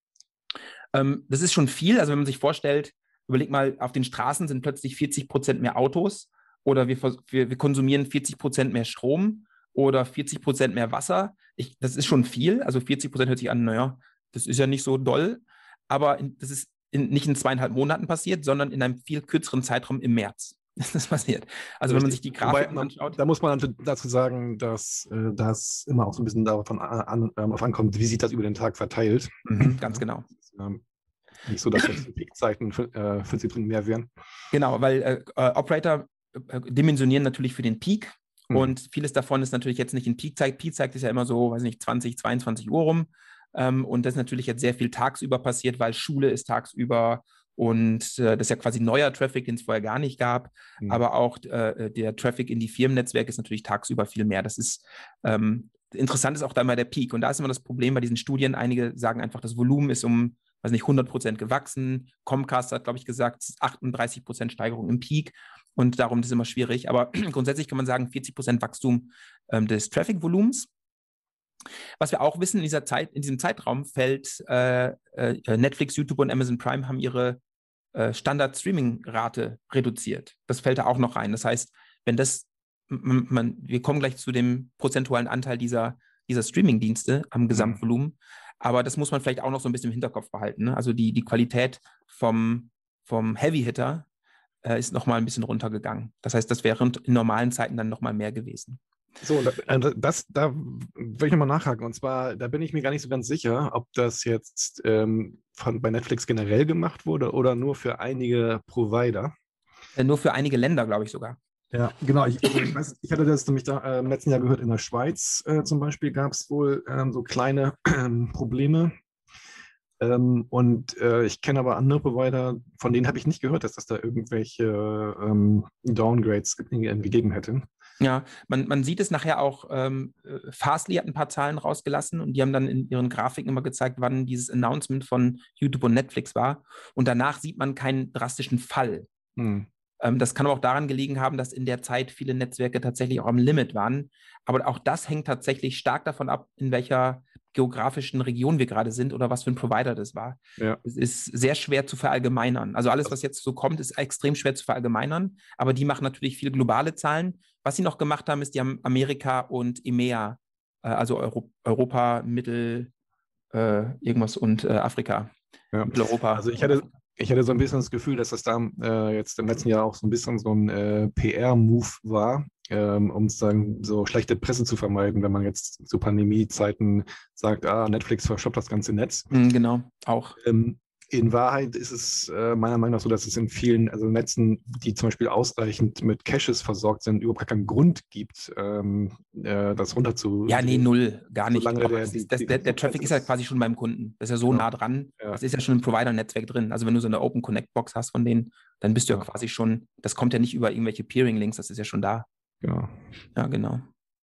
Ähm, das ist schon viel. Also wenn man sich vorstellt, überleg mal, auf den Straßen sind plötzlich vierzig Prozent mehr Autos oder wir, wir, wir konsumieren vierzig Prozent mehr Strom oder vierzig Prozent mehr Wasser. Ich, das ist schon viel. Also vierzig Prozent hört sich an, naja, das ist ja nicht so doll. Aber in, das ist in, nicht in zweieinhalb Monaten passiert, sondern in einem viel kürzeren Zeitraum im März. Das ist passiert. Also Richtig. Wenn man sich die Grafiken man, anschaut. Da muss man dazu sagen, dass äh, das immer auch so ein bisschen davon an, an, auf ankommt, wie sich das über den Tag verteilt. Mhm, ganz genau. Ähm, nicht so, dass jetzt die Peakzeiten für, äh, für sie dringend mehr wären. Genau, weil äh, Operator äh, dimensionieren natürlich für den Peak. Mhm. Und vieles davon ist natürlich jetzt nicht in Peakzeit. Peakzeit ist ja immer so, weiß nicht, zwanzig, zweiundzwanzig Uhr rum. Ähm, und das ist natürlich jetzt sehr viel tagsüber passiert, weil Schule ist tagsüber. Und äh, das ist ja quasi neuer Traffic, den es vorher gar nicht gab. Mhm. Aber auch äh, der Traffic in die Firmennetzwerke ist natürlich tagsüber viel mehr. Das ist ähm, interessant, ist auch da mal der Peak. Und da ist immer das Problem bei diesen Studien. Einige sagen einfach, das Volumen ist um, weiß nicht, hundert Prozent gewachsen. Comcast hat, glaube ich, gesagt, achtunddreißig Prozent Steigerung im Peak. Und darum ist es immer schwierig. Aber grundsätzlich kann man sagen, vierzig Prozent Wachstum ähm, des Traffic-Volumens. Was wir auch wissen, in dieser Zeit, in diesem Zeitraum fällt äh, äh, Netflix, YouTube und Amazon Prime haben ihre äh, Standard-Streaming-Rate reduziert. Das fällt da auch noch rein. Das heißt, wenn das, man, man, wir kommen gleich zu dem prozentualen Anteil dieser, dieser Streaming-Dienste am Gesamtvolumen, mhm. aber das muss man vielleicht auch noch so ein bisschen im Hinterkopf behalten. Ne? Also die, die Qualität vom, vom Heavy-Hitter äh, ist noch mal ein bisschen runtergegangen. Das heißt, das wäre in normalen Zeiten dann noch mal mehr gewesen. So, das, da will ich nochmal nachhaken. Und zwar, da bin ich mir gar nicht so ganz sicher, ob das jetzt ähm, von, bei Netflix generell gemacht wurde oder nur für einige Provider. Äh, nur für einige Länder, glaube ich sogar. Ja, genau. Ich, also ich, weiß, ich hatte das nämlich da, äh, im letzten Jahr gehört, in der Schweiz äh, zum Beispiel gab es wohl ähm, so kleine äh, Probleme. Ähm, und äh, ich kenne aber andere Provider, von denen habe ich nicht gehört, dass das da irgendwelche ähm, Downgrades gegeben hätte. Ja, man, man sieht es nachher auch, ähm, Fastly hat ein paar Zahlen rausgelassen und die haben dann in ihren Grafiken immer gezeigt, wann dieses Announcement von YouTube und Netflix war. Und danach sieht man keinen drastischen Fall. Hm. Ähm, das kann aber auch daran gelegen haben, dass in der Zeit viele Netzwerke tatsächlich auch am Limit waren. Aber auch das hängt tatsächlich stark davon ab, in welcher geografischen Region wir gerade sind oder was für ein Provider das war. Ja. Es ist sehr schwer zu verallgemeinern. Also alles, was jetzt so kommt, ist extrem schwer zu verallgemeinern, aber die machen natürlich viel globale Zahlen. Was sie noch gemacht haben, ist, die haben Amerika und E M E A äh, also Euro Europa, Mittel, äh, irgendwas und äh, Afrika. Ja. Mitteleuropa. Also ich hatte, ich hatte so ein bisschen das Gefühl, dass das da äh, jetzt im letzten Jahr auch so ein bisschen so ein äh, P R-Move war, ähm, um sozusagen so schlechte Presse zu vermeiden, wenn man jetzt zu Pandemiezeiten sagt, ah, Netflix verschoppt das ganze Netz. Mhm, genau, auch. Ähm, in Wahrheit ist es äh, meiner Meinung nach so, dass es in vielen, also Netzen, die zum Beispiel ausreichend mit Caches versorgt sind, überhaupt gar keinen Grund gibt, ähm, äh, das runterzudrehen. Ja, nee, null, gar nicht. Solange der, das die, ist, das, die der, der Traffic ist ja ist. quasi schon beim Kunden. Das ist ja so Genau. nah dran. Ja. Das ist ja schon im Provider-Netzwerk drin. Also wenn du so eine Open Connect Box hast von denen, dann bist du ja, Ja. quasi schon, das kommt ja nicht über irgendwelche Peering-Links, das ist ja schon da. Genau. Ja, genau.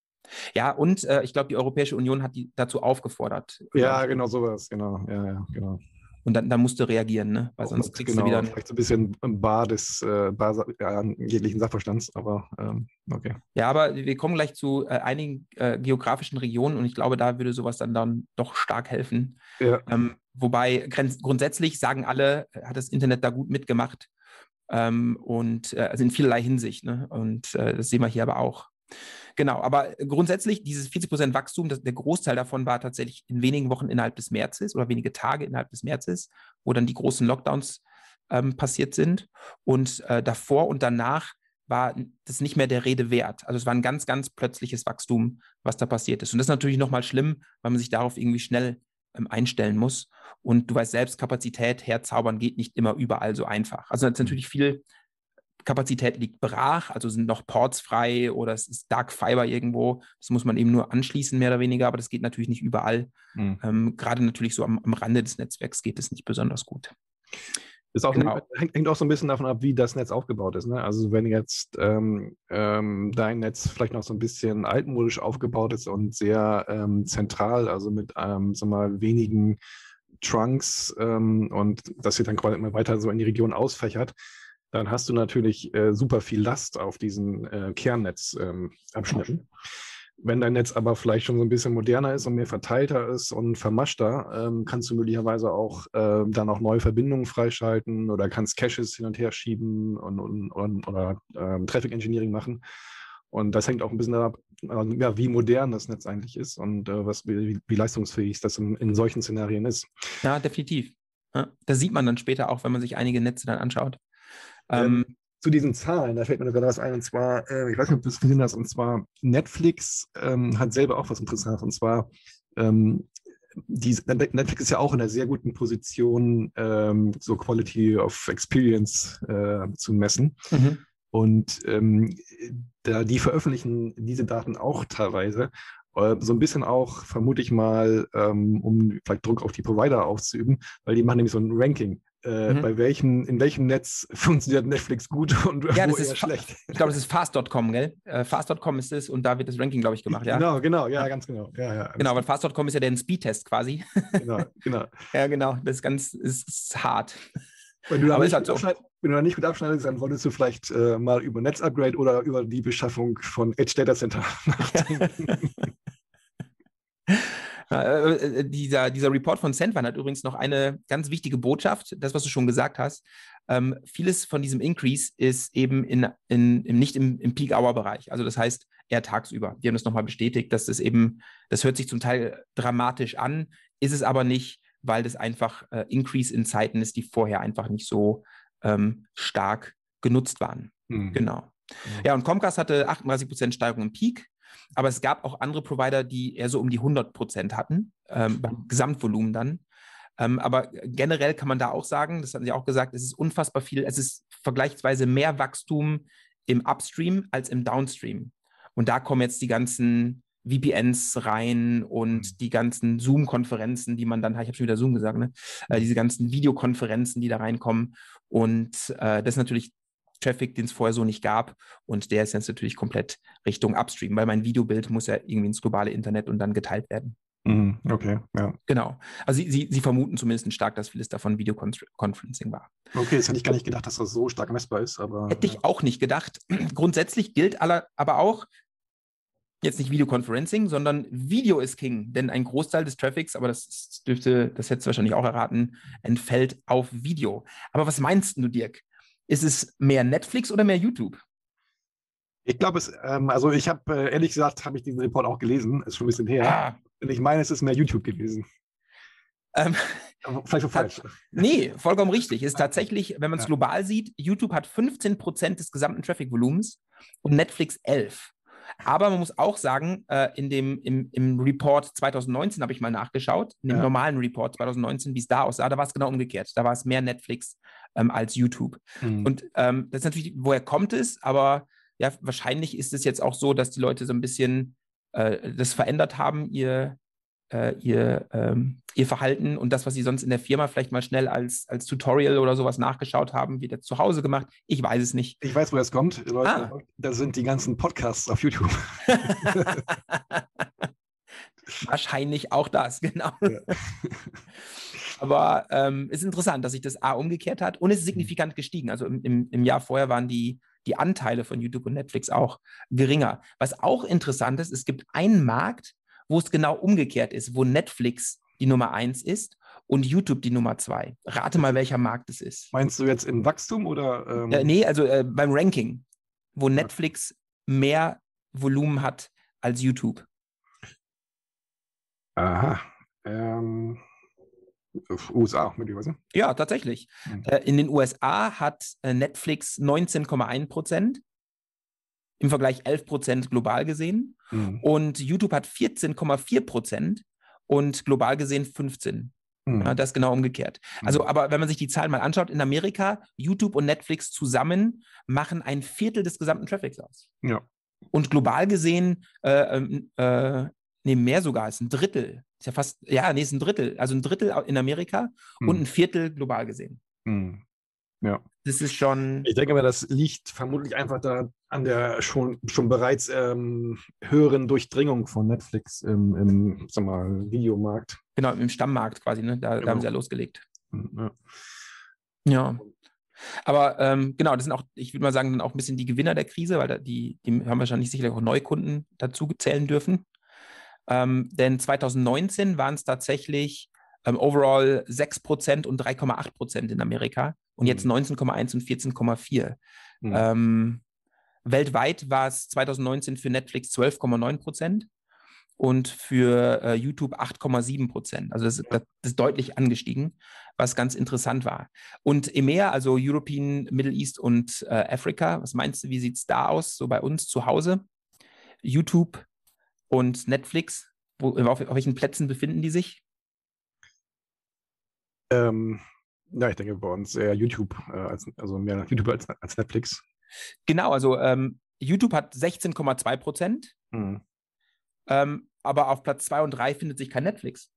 Ja, und äh, ich glaube, die Europäische Union hat die dazu aufgefordert. Ja, genau sowas, genau. Ja, ja, genau. Und dann, dann musst du reagieren, ne? Weil Auch sonst mit, kriegst genau, du wieder. vielleicht so ein bisschen bar des äh, bar, ja, jeglichen Sachverstands, aber ähm, okay. Ja, aber wir kommen gleich zu äh, einigen äh, geografischen Regionen und ich glaube, da würde sowas dann, dann doch stark helfen. Ja. Ähm, wobei grundsätzlich sagen alle, hat das Internet da gut mitgemacht ähm, und äh, also in vielerlei Hinsicht. Ne? Und äh, das sehen wir hier aber auch. Genau, aber grundsätzlich dieses vierzig Prozent Wachstum, das, der Großteil davon war tatsächlich in wenigen Wochen innerhalb des Märzes oder wenige Tage innerhalb des Märzes, wo dann die großen Lockdowns ähm, passiert sind. Und äh, davor und danach war das nicht mehr der Rede wert. Also es war ein ganz, ganz plötzliches Wachstum, was da passiert ist. Und das ist natürlich nochmal schlimm, weil man sich darauf irgendwie schnell ähm, einstellen muss. Und du weißt selbst, Kapazität herzaubern geht nicht immer überall so einfach. Also es ist natürlich viel Kapazität liegt brach, also sind noch Ports frei oder es ist Dark Fiber irgendwo. Das muss man eben nur anschließen, mehr oder weniger, aber das geht natürlich nicht überall. Mhm. Ähm, gerade natürlich so am, am Rande des Netzwerks geht es nicht besonders gut. Ist auch, genau. hängt, hängt auch so ein bisschen davon ab, wie das Netz aufgebaut ist. Ne? Also wenn jetzt ähm, ähm, dein Netz vielleicht noch so ein bisschen altmodisch aufgebaut ist und sehr ähm, zentral, also mit ähm, sag mal, wenigen Trunks ähm, und das sich dann quasi immer weiter so in die Region ausfächert, dann hast du natürlich äh, super viel Last auf diesen äh, Kernnetzabschnitten. Ähm, Wenn dein Netz aber vielleicht schon so ein bisschen moderner ist und mehr verteilter ist und vermaschter, ähm, kannst du möglicherweise auch äh, dann auch neue Verbindungen freischalten oder kannst Caches hin und her schieben und, und, und oder ähm, Traffic Engineering machen. Und das hängt auch ein bisschen ab, äh, ja, wie modern das Netz eigentlich ist und äh, was, wie, wie leistungsfähig das in, in solchen Szenarien ist. Ja, definitiv. Ja, das sieht man dann später auch, wenn man sich einige Netze dann anschaut. Ähm, ähm, zu diesen Zahlen, da fällt mir gerade was ein, und zwar, äh, ich weiß nicht, ob du das gesehen hast, und zwar Netflix ähm, hat selber auch was Interessantes, und zwar ähm, die, Netflix ist ja auch in einer sehr guten Position, ähm, so Quality of Experience äh, zu messen. Mhm. Und ähm, da die veröffentlichen diese Daten auch teilweise, äh, so ein bisschen auch, vermute ich mal, ähm, um vielleicht Druck auf die Provider auszuüben, weil die machen nämlich so ein Ranking. Äh, mhm. Bei welchem, in welchem Netz funktioniert Netflix gut und ja, wo das eher ist schlecht? Ich glaube, das ist fast Punkt com, gell? Äh, fast Punkt com ist es und da wird das Ranking, glaube ich, gemacht, ja? Genau, genau, ja, ja. ganz genau. Ja, ja, genau, weil fast Punkt com ist ja der Speedtest quasi. Genau, genau. ja, genau, das ist ganz ist, ist hart. Wenn du, da nicht halt so. wenn du da nicht gut abschneidest, dann wolltest du vielleicht äh, mal über Netzupgrade oder über die Beschaffung von Edge Data Center nachdenken. Äh, dieser, dieser Report von Sandvine hat übrigens noch eine ganz wichtige Botschaft, das, was du schon gesagt hast. Ähm, vieles von diesem Increase ist eben in, in, in, nicht im, im Peak-Hour-Bereich. Also das heißt eher tagsüber. Die haben das nochmal bestätigt, dass das eben, das hört sich zum Teil dramatisch an, ist es aber nicht, weil das einfach äh, Increase in Zeiten ist, die vorher einfach nicht so ähm, stark genutzt waren. Mhm. Genau. Mhm. Ja, und Comcast hatte achtunddreißig Prozent Steigerung im Peak. Aber es gab auch andere Provider, die eher so um die hundert Prozent hatten, ähm, beim Gesamtvolumen dann. Ähm, aber generell kann man da auch sagen, das hatten Sie auch gesagt, es ist unfassbar viel, es ist vergleichsweise mehr Wachstum im Upstream als im Downstream. Und da kommen jetzt die ganzen V P Ns rein und die ganzen Zoom-Konferenzen, die man dann, ich habe schon wieder Zoom gesagt, ne? Äh, diese ganzen Videokonferenzen, die da reinkommen. Und äh, das ist natürlich Traffic, den es vorher so nicht gab. Und der ist jetzt natürlich komplett Richtung Upstream, weil mein Videobild muss ja irgendwie ins globale Internet und dann geteilt werden. Okay, ja. Genau. Also sie, sie, sie vermuten zumindest stark, dass vieles davon Videoconferencing war. Okay, das hätte ich gar nicht gedacht, dass das so stark messbar ist. Aber hätte ich auch nicht gedacht. Grundsätzlich gilt aller, aber auch, jetzt nicht Videoconferencing, sondern Video ist King. Denn ein Großteil des Traffics, aber das dürfte, das hättest du wahrscheinlich auch erraten, entfällt auf Video. Aber was meinst du, Dirk? Ist es mehr Netflix oder mehr YouTube? Ich glaube, es, ähm, also ich habe, äh, ehrlich gesagt, habe ich diesen Report auch gelesen, ist schon ein bisschen her. Ah, Und ich meine, es ist mehr YouTube gewesen. ähm, Aber vielleicht auch falsch. Nee, vollkommen richtig. Ist tatsächlich, wenn man es Ja. global sieht, YouTube hat fünfzehn Prozent des gesamten Traffic-Volumens und Netflix elf. Aber man muss auch sagen, äh, in dem, im, im Report zwanzig neunzehn habe ich mal nachgeschaut, in dem Ja. normalen Report zwanzig neunzehn, wie es da aussah, da war es genau umgekehrt. Da war es mehr Netflix ähm, als YouTube. Mhm. Und ähm, das ist natürlich, woher kommt es? Aber ja, wahrscheinlich ist es jetzt auch so, dass die Leute so ein bisschen äh, das verändert haben, ihr, äh, ihr, ähm, ihr Verhalten und das, was sie sonst in der Firma vielleicht mal schnell als, als Tutorial oder sowas nachgeschaut haben, wird jetzt zu Hause gemacht. Ich weiß es nicht. Ich weiß, woher es kommt, Leute. Ah. Das sind die ganzen Podcasts auf YouTube. Wahrscheinlich auch das, genau. Ja. Aber ähm, es ist interessant, dass sich das A umgekehrt hat und es ist signifikant gestiegen. Also im, im, im Jahr vorher waren die, die Anteile von YouTube und Netflix auch geringer. Was auch interessant ist, es gibt einen Markt, wo es genau umgekehrt ist, wo Netflix die Nummer eins ist und YouTube die Nummer zwei. Rate mal, welcher Markt es ist. Meinst du jetzt im Wachstum oder? Ähm... Äh, nee, also äh, beim Ranking, wo Netflix mehr Volumen hat als YouTube. Aha. Ähm, U S A, möglicherweise. Ja, tatsächlich. Mhm. Äh, in den U S A hat äh, Netflix neunzehn Komma eins Prozent, im Vergleich elf Prozent global gesehen. Mhm. Und YouTube hat vierzehn Komma vier Prozent und global gesehen fünfzehn. Mhm. Ja, das ist genau umgekehrt. Also, Mhm. aber wenn man sich die Zahlen mal anschaut, in Amerika, YouTube und Netflix zusammen machen ein Viertel des gesamten Traffics aus. Ja. Und global gesehen, äh, äh, nee, mehr sogar, ist ein Drittel. Ist ja fast, ja, nee, ist ein Drittel. Also ein Drittel in Amerika Mhm. und ein Viertel global gesehen. Mhm. Ja. Das ist schon. Ich denke mal, das liegt vermutlich einfach da an der schon, schon bereits ähm, höheren Durchdringung von Netflix im, im sag mal, Videomarkt. Genau, im Stammmarkt quasi, ne? Da, Genau. da haben sie ja losgelegt. Ja. Ja. Aber ähm, genau, das sind auch, ich würde mal sagen, dann auch ein bisschen die Gewinner der Krise, weil da die, die haben wahrscheinlich sicherlich auch Neukunden dazu zählen dürfen. Ähm, denn zwanzig neunzehn waren es tatsächlich ähm, overall sechs Prozent und drei Komma acht Prozent in Amerika und jetzt neunzehn Komma eins und vierzehn Komma vier. Mhm. Ähm, weltweit war es zwanzig neunzehn für Netflix zwölf Komma neun Prozent und für äh, YouTube acht Komma sieben Prozent. Also das, das, das ist deutlich angestiegen, was ganz interessant war. Und E M E A, also European, Middle East und äh, Africa, was meinst du, wie sieht es da aus, so bei uns zu Hause? YouTube und Netflix, wo, auf, auf welchen Plätzen befinden die sich? Ähm, ja, ich denke bei uns eher YouTube, äh, als, also mehr YouTube als, als Netflix. Genau, also ähm, YouTube hat sechzehn Komma zwei Prozent, Mhm. ähm, aber auf Platz zwei und drei findet sich kein Netflix.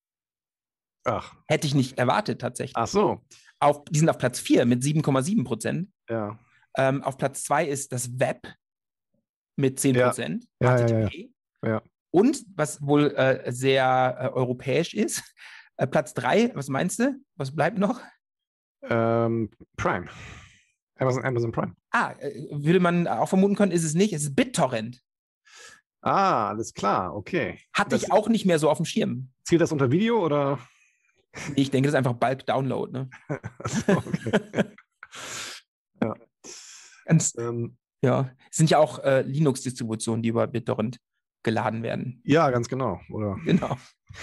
Ach. Hätte ich nicht erwartet, tatsächlich. Ach so. Auf, die sind auf Platz vier mit sieben Komma sieben Prozent. Ja. Ähm, auf Platz zwei ist das Web mit zehn Prozent. Ja, ja, H T T ja, P. ja, ja. Und was wohl äh, sehr äh, europäisch ist, äh, Platz drei, was meinst du? Was bleibt noch? Ähm, Prime. Amazon, Amazon Prime. Ah, äh, würde man auch vermuten können, ist es nicht. Es ist BitTorrent. Ah, alles klar, okay. Hatte das, ich auch nicht mehr so auf dem Schirm. Zählt das unter Video oder? Ich denke, das ist einfach Bulk-Download. Ne? Achso, okay. Ja. Ganz, Ähm, ja. Es sind ja auch äh, Linux-Distributionen, die über BitTorrent geladen werden. ja, ganz genau. Oder? Genau.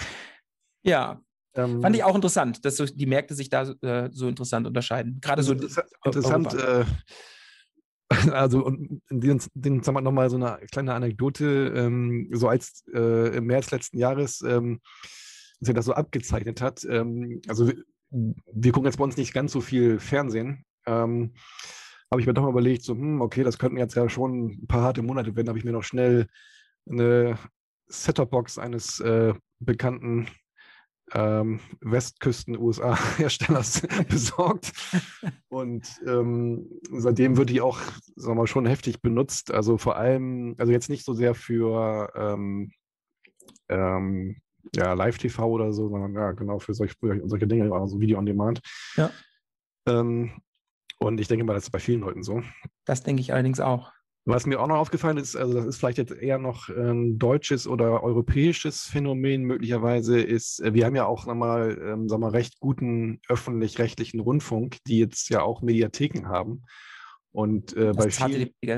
Ja. Ähm, Fand ich auch interessant, dass so die Märkte sich da äh, so interessant unterscheiden. Gerade so interessant, interessant äh, also und in den, den sagen wir nochmal so eine kleine Anekdote, ähm, so als äh, im März letzten Jahres ähm, sich das so abgezeichnet hat. Ähm, also wir, wir gucken jetzt bei uns nicht ganz so viel Fernsehen. Ähm, habe ich mir doch mal überlegt, so, hm, okay, das könnten jetzt ja schon ein paar harte Monate werden, habe ich mir noch schnell eine Set-Top-Box eines äh, bekannten ähm, Westküsten-U S A-Herstellers besorgt. Und ähm, seitdem wird die auch, sagen wir mal, schon heftig benutzt. Also vor allem, also jetzt nicht so sehr für ähm, ähm, ja, Live-T V oder so, sondern ja, genau für solche, solche Dinge, also Video on Demand. Ja. Ähm, und ich denke mal, das ist bei vielen Leuten so. Das denke ich allerdings auch. Was mir auch noch aufgefallen ist, also das ist vielleicht jetzt eher noch ein deutsches oder europäisches Phänomen möglicherweise, ist, wir haben ja auch nochmal, ähm, sagen wir mal, recht guten öffentlich-rechtlichen Rundfunk, die jetzt ja auch Mediatheken haben. Und äh, bei vielen, H T T P, gell?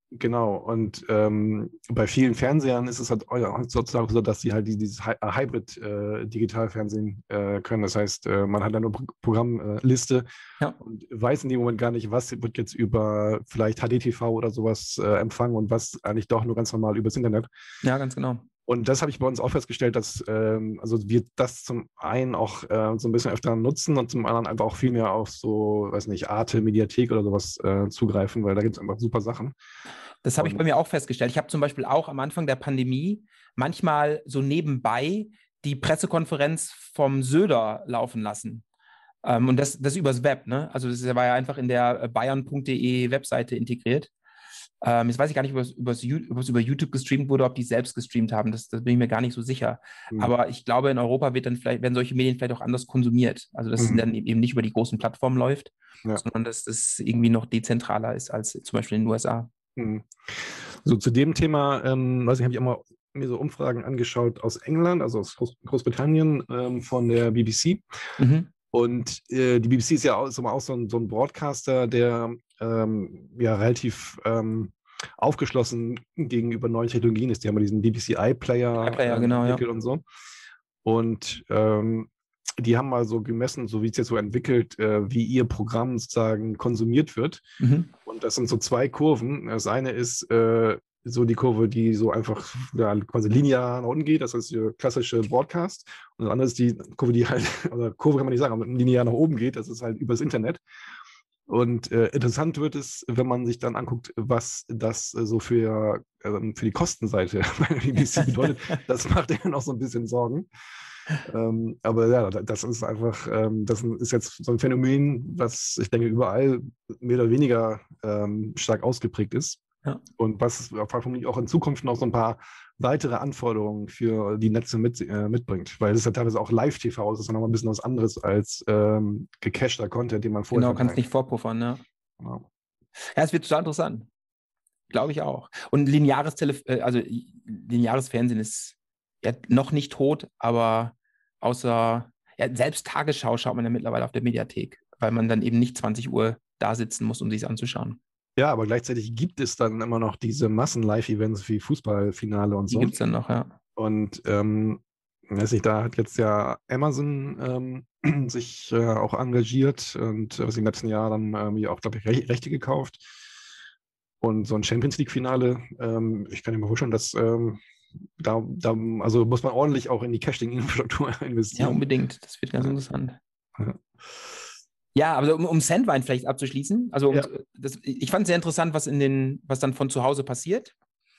Genau, und ähm, bei vielen Fernsehern ist es halt heutzutage so, dass sie halt dieses Hy- äh, Hybrid-Digitalfernsehen äh, können. Das heißt, äh, man hat eine Pro Programmliste Ja, und weiß in dem Moment gar nicht, was wird jetzt über vielleicht H D T V oder sowas äh, empfangen und was eigentlich doch nur ganz normal übers Internet. ja, ganz genau. Und das habe ich bei uns auch festgestellt, dass ähm, also wir das zum einen auch äh, so ein bisschen öfter nutzen und zum anderen einfach auch viel mehr auf so, weiß nicht, Arte, Mediathek oder sowas äh, zugreifen, weil da gibt es einfach super Sachen. Das habe ich bei Und mir auch festgestellt. Ich habe zum Beispiel auch am Anfang der Pandemie manchmal so nebenbei die Pressekonferenz vom Söder laufen lassen. Ähm, und das, das übers Web, ne? Also das war ja einfach in der bayern punkt de Webseite integriert. Ähm, jetzt weiß ich gar nicht, ob es, übers, ob es über YouTube gestreamt wurde, ob die es selbst gestreamt haben. Das, das bin ich mir gar nicht so sicher. hm, Aber ich glaube, in Europa wird dann vielleicht, werden solche Medien vielleicht auch anders konsumiert. Also dass es hm, dann eben nicht über die großen Plattformen läuft, ja. sondern dass das irgendwie noch dezentraler ist als zum Beispiel in den U S A. hm. So zu dem Thema, ähm, weiß ich, habe ich auch mal mir so Umfragen angeschaut aus England, also aus Groß Großbritannien, ähm, von der B B C. Mhm. Und äh, die B B C ist ja auch, ist immer auch so ein, so ein Broadcaster, der ähm, ja relativ ähm, aufgeschlossen gegenüber neuen Technologien ist. Die haben ja diesen B B C iPlayer iPlayer, ähm, genau, ja. entwickelt und so. Und ähm, die haben mal so gemessen, so wie es jetzt so entwickelt, äh, wie ihr Programm sozusagen konsumiert wird. Mhm. Und das sind so zwei Kurven. Das eine ist äh, so die Kurve, die so einfach ja, quasi linear nach unten geht, das ist der klassische Broadcast. Und das andere ist die Kurve, die halt, oder Kurve kann man nicht sagen, aber linear nach oben geht, das ist halt übers Internet. Und äh, interessant wird es, wenn man sich dann anguckt, was das äh, so für, äh, für die Kostenseite bei der B B C bedeutet. Das macht ja noch so ein bisschen Sorgen. Ähm, aber ja, das ist einfach, ähm, das ist jetzt so ein Phänomen, was ich denke überall mehr oder weniger ähm, stark ausgeprägt ist. Ja. Und was vermutlich auch in Zukunft noch so ein paar weitere Anforderungen für die Netze mit, äh, mitbringt. Weil es ist ja teilweise auch Live-T V, das ist ja nochmal ein bisschen was anderes als ähm, gecachter Content, den man vorher Genau, kannst verteilt. nicht vorpuffern, ne? Genau. Ja, es wird total interessant. Glaube ich auch. Und lineares Telef äh, also lineares Fernsehen ist ja noch nicht tot, aber außer, ja, selbst Tagesschau schaut man ja mittlerweile auf der Mediathek, weil man dann eben nicht zwanzig Uhr da sitzen muss, um sich anzuschauen. Ja, aber gleichzeitig gibt es dann immer noch diese Massen-Live-Events wie Fußballfinale und Die so. gibt es dann noch, ja. Und ähm, weiß nicht, da hat jetzt ja Amazon ähm, sich äh, auch engagiert und was im letzten Jahr dann ähm, auch, glaube ich, Re Rechte gekauft. Und so ein Champions League-Finale, ähm, ich kann mir mal vorstellen, dass ähm, da, da, also muss man ordentlich auch in die Caching-Infrastruktur Ja, investieren. unbedingt. Das wird ganz Ja. interessant. Ja. Ja, aber um, um Sandvine vielleicht abzuschließen, also um, Ja. das, ich fand es sehr interessant, was in den, was dann von zu Hause passiert.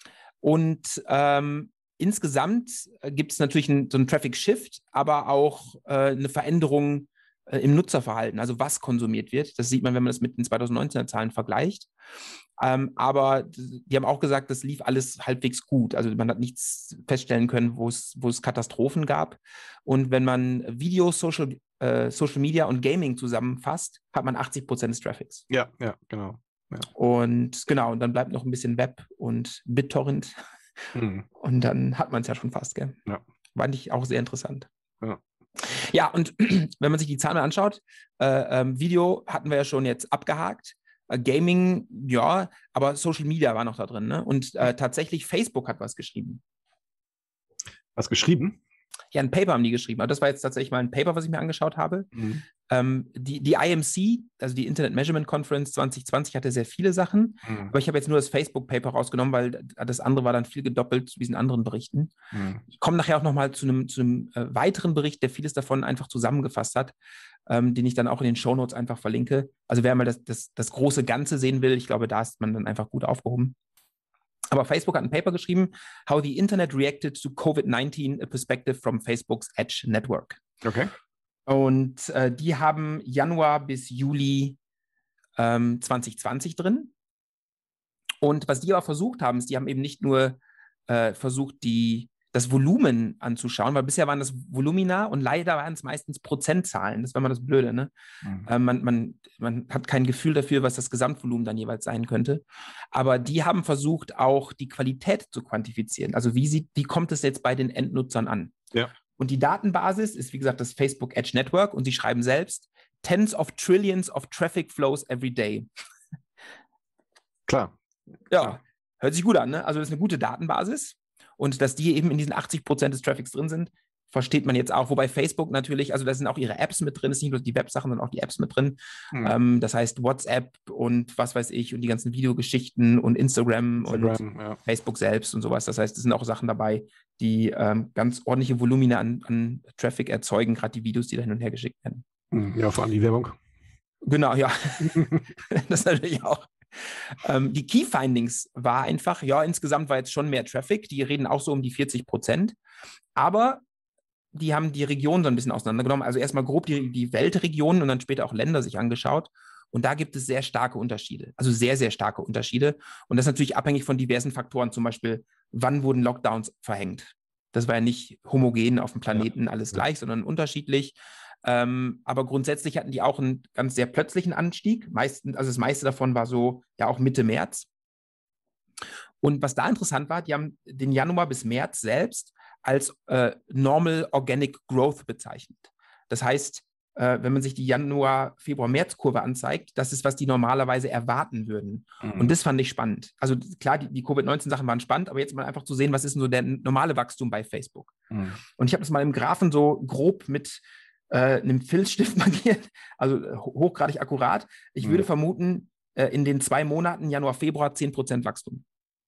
Und ähm, insgesamt gibt es natürlich ein, so einen Traffic-Shift, aber auch äh, eine Veränderung äh, im Nutzerverhalten, also was konsumiert wird. Das sieht man, wenn man das mit den zwanzig neunzehner Zahlen vergleicht. Ähm, aber die haben auch gesagt, das lief alles halbwegs gut. Also man hat nichts feststellen können, wo es, wo es Katastrophen gab. Und wenn man Video, Social, äh, Social Media und Gaming zusammenfasst, hat man achtzig Prozent des Traffics. Ja, ja, genau. Ja. Und genau, und dann bleibt noch ein bisschen Web und BitTorrent. Hm. Und dann hat man es ja schon fast, gell? Ja. Fand ich auch sehr interessant. Ja. Ja, und wenn man sich die Zahlen anschaut, äh, ähm, Video hatten wir ja schon jetzt abgehakt. Äh, Gaming, ja, aber Social Media war noch da drin. Ne? Und äh, tatsächlich Facebook hat was geschrieben. Was geschrieben? Ja, ein Paper haben die geschrieben. Aber das war jetzt tatsächlich mal ein Paper, was ich mir angeschaut habe. Mhm. Ähm, die, die I M C, also die Internet Measurement Conference zwanzig zwanzig, hatte sehr viele Sachen. Mhm. Aber ich habe jetzt nur das Facebook-Paper rausgenommen, weil das andere war dann viel gedoppelt zu diesen anderen Berichten. Mhm. Ich komme nachher auch nochmal zu einem, zu einem äh, weiteren Bericht, der vieles davon einfach zusammengefasst hat, ähm, den ich dann auch in den Shownotes einfach verlinke. Also wer mal das, das, das große Ganze sehen will, ich glaube, da ist man dann einfach gut aufgehoben. Aber Facebook hat ein Paper geschrieben, How the Internet Reacted to Covid nineteen, a Perspective from Facebook's Edge Network. Okay. Und äh, die haben Januar bis Juli ähm, zwanzig zwanzig drin. Und was die aber versucht haben, ist, die haben eben nicht nur äh, versucht, die, das Volumen anzuschauen, weil bisher waren das Volumina und leider waren es meistens Prozentzahlen. Das war immer das Blöde, ne? Mhm. Äh, man, man, man hat kein Gefühl dafür, was das Gesamtvolumen dann jeweils sein könnte. Aber die haben versucht, auch die Qualität zu quantifizieren. Also wie, sieht, wie kommt es jetzt bei den Endnutzern an? Ja. Und die Datenbasis ist, wie gesagt, das Facebook Edge Network und sie schreiben selbst, Tens of Trillions of Traffic Flows every day. Klar. Ja, Klar. hört sich gut an, ne? Also das ist eine gute Datenbasis und dass die eben in diesen achtzig Prozent des Traffics drin sind, versteht man jetzt auch. Wobei Facebook natürlich, also da sind auch ihre Apps mit drin, es ist nicht nur die Websachen, sondern auch die Apps mit drin. Mhm. Ähm, das heißt WhatsApp und was weiß ich und die ganzen Videogeschichten und Instagram, Instagram und ja. Facebook selbst und sowas. Das heißt, es sind auch Sachen dabei, die ähm, ganz ordentliche Volumina an, an Traffic erzeugen, gerade die Videos, die da hin und her geschickt werden. Ja, vor allem die Werbung. Genau, ja. Das natürlich auch. Ähm, die Key Findings war einfach, ja, insgesamt war jetzt schon mehr Traffic. Die reden auch so um die vierzig Prozent. Aber die haben die Region so ein bisschen auseinandergenommen. Also erstmal grob die, die Weltregionen und dann später auch Länder sich angeschaut. Und da gibt es sehr starke Unterschiede. Also sehr, sehr starke Unterschiede. Und das ist natürlich abhängig von diversen Faktoren. Zum Beispiel, wann wurden Lockdowns verhängt? Das war ja nicht homogen auf dem Planeten ja. alles gleich, sondern unterschiedlich. Ähm, aber grundsätzlich hatten die auch einen ganz sehr plötzlichen Anstieg. Meistens, also das meiste davon war so ja auch Mitte März. Und was da interessant war, die haben den Januar bis März selbst als äh, Normal Organic Growth bezeichnet. Das heißt, äh, wenn man sich die Januar-, Februar-, März-Kurve anzeigt, das ist, was die normalerweise erwarten würden. Mhm. Und das fand ich spannend. Also klar, die, die Covid neunzehn Sachen waren spannend, aber jetzt mal einfach zu sehen, was ist denn so der normale Wachstum bei Facebook. Mhm. Und ich habe das mal im Graphen so grob mit äh, einem Filzstift markiert, also hochgradig akkurat. Ich mhm. würde vermuten, äh, in den zwei Monaten Januar, Februar zehn Prozent Wachstum.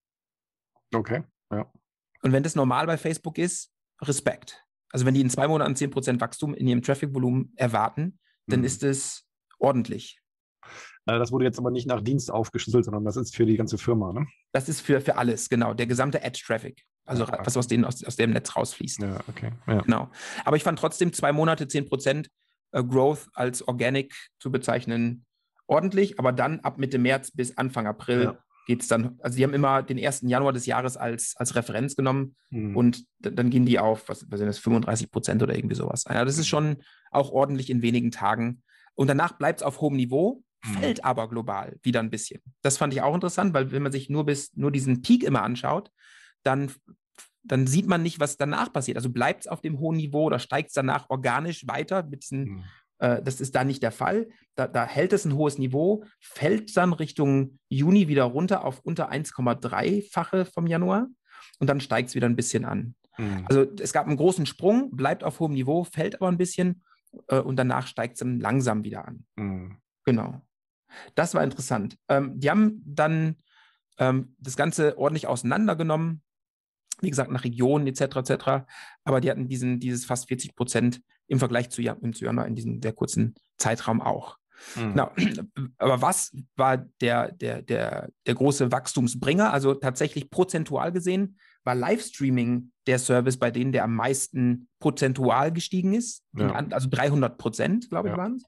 Okay, ja. Und wenn das normal bei Facebook ist, Respekt. Also wenn die in zwei Monaten zehn Prozent Wachstum in ihrem Traffic-Volumen erwarten, dann mhm. ist es ordentlich. Das wurde jetzt aber nicht nach Dienst aufgeschlüsselt, sondern das ist für die ganze Firma, ne? Das ist für, für alles, genau. Der gesamte Ad-Traffic. Also ja, okay. was aus, denen, aus, aus dem Netz rausfließt. Ja, okay. Ja. Genau. Aber ich fand trotzdem zwei Monate zehn Prozent äh, Growth als Organic zu bezeichnen ordentlich, aber dann ab Mitte März bis Anfang April ja. geht es dann, also die haben immer den ersten Januar des Jahres als, als Referenz genommen mhm. und d- dann gehen die auf, was, was sind das, fünfunddreißig Prozent oder irgendwie sowas. Ja, das ist schon auch ordentlich in wenigen Tagen. Und danach bleibt es auf hohem Niveau, mhm. fällt aber global wieder ein bisschen. Das fand ich auch interessant, weil wenn man sich nur bis nur diesen Peak immer anschaut, dann, dann sieht man nicht, was danach passiert. Also bleibt es auf dem hohen Niveau oder steigt es danach organisch weiter mit diesen mhm. Das ist da nicht der Fall. Da, da hält es ein hohes Niveau, fällt dann Richtung Juni wieder runter auf unter eins Komma drei-fache vom Januar und dann steigt es wieder ein bisschen an. Mhm. Also es gab einen großen Sprung, bleibt auf hohem Niveau, fällt aber ein bisschen äh, und danach steigt es dann langsam wieder an. Mhm. Genau. Das war interessant. Ähm, die haben dann ähm, das Ganze ordentlich auseinandergenommen. Wie gesagt, nach Regionen et cetera et cetera. Aber die hatten diesen, dieses fast vierzig Prozent im Vergleich zu, zu Januar in diesem sehr kurzen Zeitraum auch. Mhm. Genau. Aber was war der, der, der, der große Wachstumsbringer? Also tatsächlich prozentual gesehen war Livestreaming der Service, bei denen der am meisten prozentual gestiegen ist. Ja. In, also dreihundert Prozent, glaube ich, ja. waren es.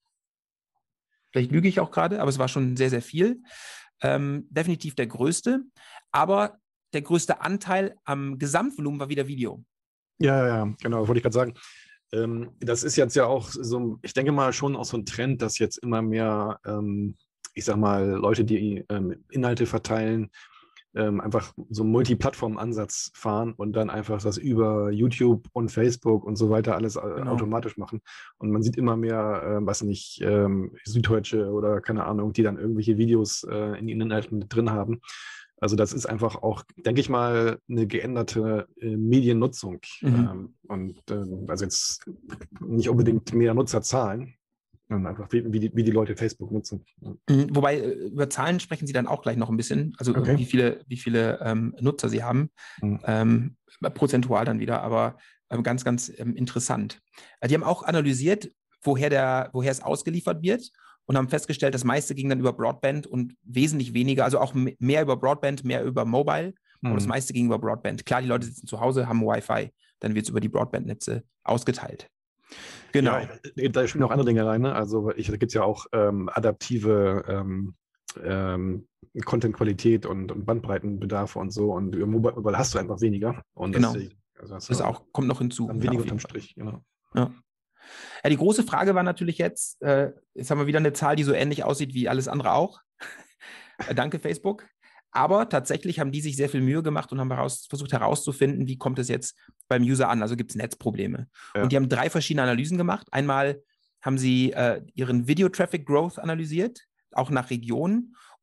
Vielleicht lüge ich auch gerade, aber es war schon sehr, sehr viel. Ähm, definitiv der größte. Aber der größte Anteil am Gesamtvolumen war wieder Video. Ja, ja, genau, das wollte ich gerade sagen. Ähm, das ist jetzt ja auch so, ich denke mal schon auch so ein Trend, dass jetzt immer mehr, ähm, ich sag mal, Leute, die ähm, Inhalte verteilen, ähm, einfach so einen Multiplattform-Ansatz fahren und dann einfach das über YouTube und Facebook und so weiter alles genau. automatisch machen. Und man sieht immer mehr, äh, weiß nicht, ähm, Süddeutsche oder keine Ahnung, die dann irgendwelche Videos äh, in ihren Inhalten mit drin haben. Also das ist einfach auch, denke ich mal, eine geänderte äh, Mediennutzung. Mhm. Ähm, und äh, also jetzt nicht unbedingt mehr Nutzerzahlen, sondern einfach wie, wie, die, wie die Leute Facebook nutzen. Mhm. Wobei, über Zahlen sprechen Sie dann auch gleich noch ein bisschen, also okay. wie viele, wie viele ähm, Nutzer Sie haben, mhm. ähm, prozentual dann wieder, aber ähm, ganz, ganz ähm, interessant. Äh, die haben auch analysiert, woher, der, woher es ausgeliefert wird. Und haben festgestellt, das meiste ging dann über Broadband und wesentlich weniger, also auch mehr über Broadband, mehr über Mobile, mhm. aber das meiste ging über Broadband. Klar, die Leute sitzen zu Hause, haben Wi-Fi, dann wird es über die Broadband-Netze ausgeteilt. Genau. Ja, da spielen auch andere Dinge rein, ne? Also ich, da gibt es ja auch ähm, adaptive ähm, ähm, Content-Qualität und, und Bandbreitenbedarfe und so und über Mobile hast du einfach weniger. Und genau. Das, also das, das auch, kommt noch hinzu. Weniger unterm Strich, genau. Ja. Ja, die große Frage war natürlich jetzt, äh, jetzt haben wir wieder eine Zahl, die so ähnlich aussieht wie alles andere auch. Danke, Facebook. Aber tatsächlich haben die sich sehr viel Mühe gemacht und haben heraus, versucht herauszufinden, wie kommt es jetzt beim User an, also gibt es Netzprobleme. Ja. Und die haben drei verschiedene Analysen gemacht. Einmal haben sie äh, ihren Video-Traffic Growth analysiert, auch nach Regionen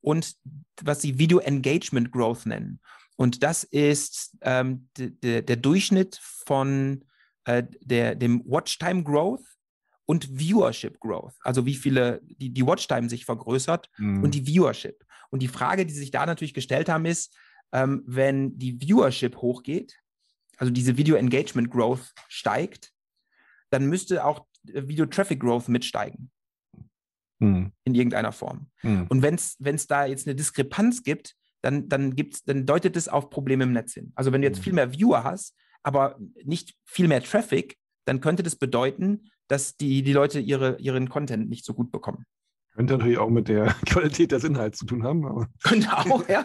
und was sie Video Engagement Growth nennen. Und das ist ähm, der Durchschnitt von äh, der, dem Watchtime Growth und Viewership Growth. Also wie viele, die, die Watchtime sich vergrößert mhm. und die Viewership. Und die Frage, die sie sich da natürlich gestellt haben, ist, ähm, wenn die Viewership hochgeht, also diese Video Engagement Growth steigt, dann müsste auch Video Traffic Growth mitsteigen. Mhm. In irgendeiner Form. Mhm. Und wenn es da jetzt eine Diskrepanz gibt, dann, dann, gibt's, dann deutet es auf Probleme im Netz hin. Also wenn du jetzt viel mehr Viewer hast, aber nicht viel mehr Traffic, dann könnte das bedeuten, dass die, die Leute ihre, ihren Content nicht so gut bekommen. Könnte natürlich auch mit der Qualität des Inhalts zu tun haben. Aber. Könnte auch, ja.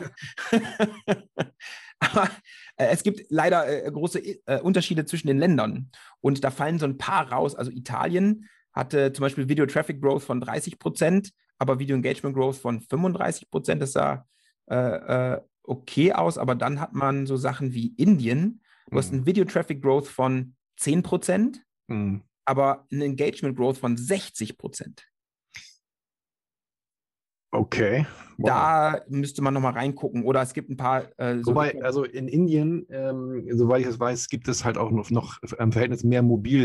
Aber äh, es gibt leider äh, große äh, Unterschiede zwischen den Ländern. Und da fallen so ein paar raus. Also Italien hatte zum Beispiel Video Traffic Growth von dreißig Prozent, aber Video Engagement Growth von fünfunddreißig Prozent. Das sah äh, äh, okay aus, aber dann hat man so Sachen wie Indien. Du mhm. hast einen Video Traffic Growth von zehn Prozent, mhm. aber ein Engagement Growth von sechzig Prozent. Okay. Wow. Da müsste man nochmal reingucken. Oder es gibt ein paar. Äh, so Wobei, also in Indien, ähm, soweit ich es weiß, gibt es halt auch noch, noch im Verhältnis mehr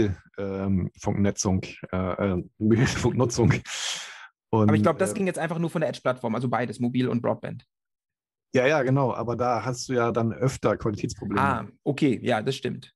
Mobilfunknetzung, ähm, äh, Mobilfunknutzung. Und, aber ich glaube, das äh, ging jetzt einfach nur von der Edge-Plattform, also beides, Mobil und Broadband. Ja, ja, genau. Aber da hast du ja dann öfter Qualitätsprobleme. Ah, okay, ja, das stimmt.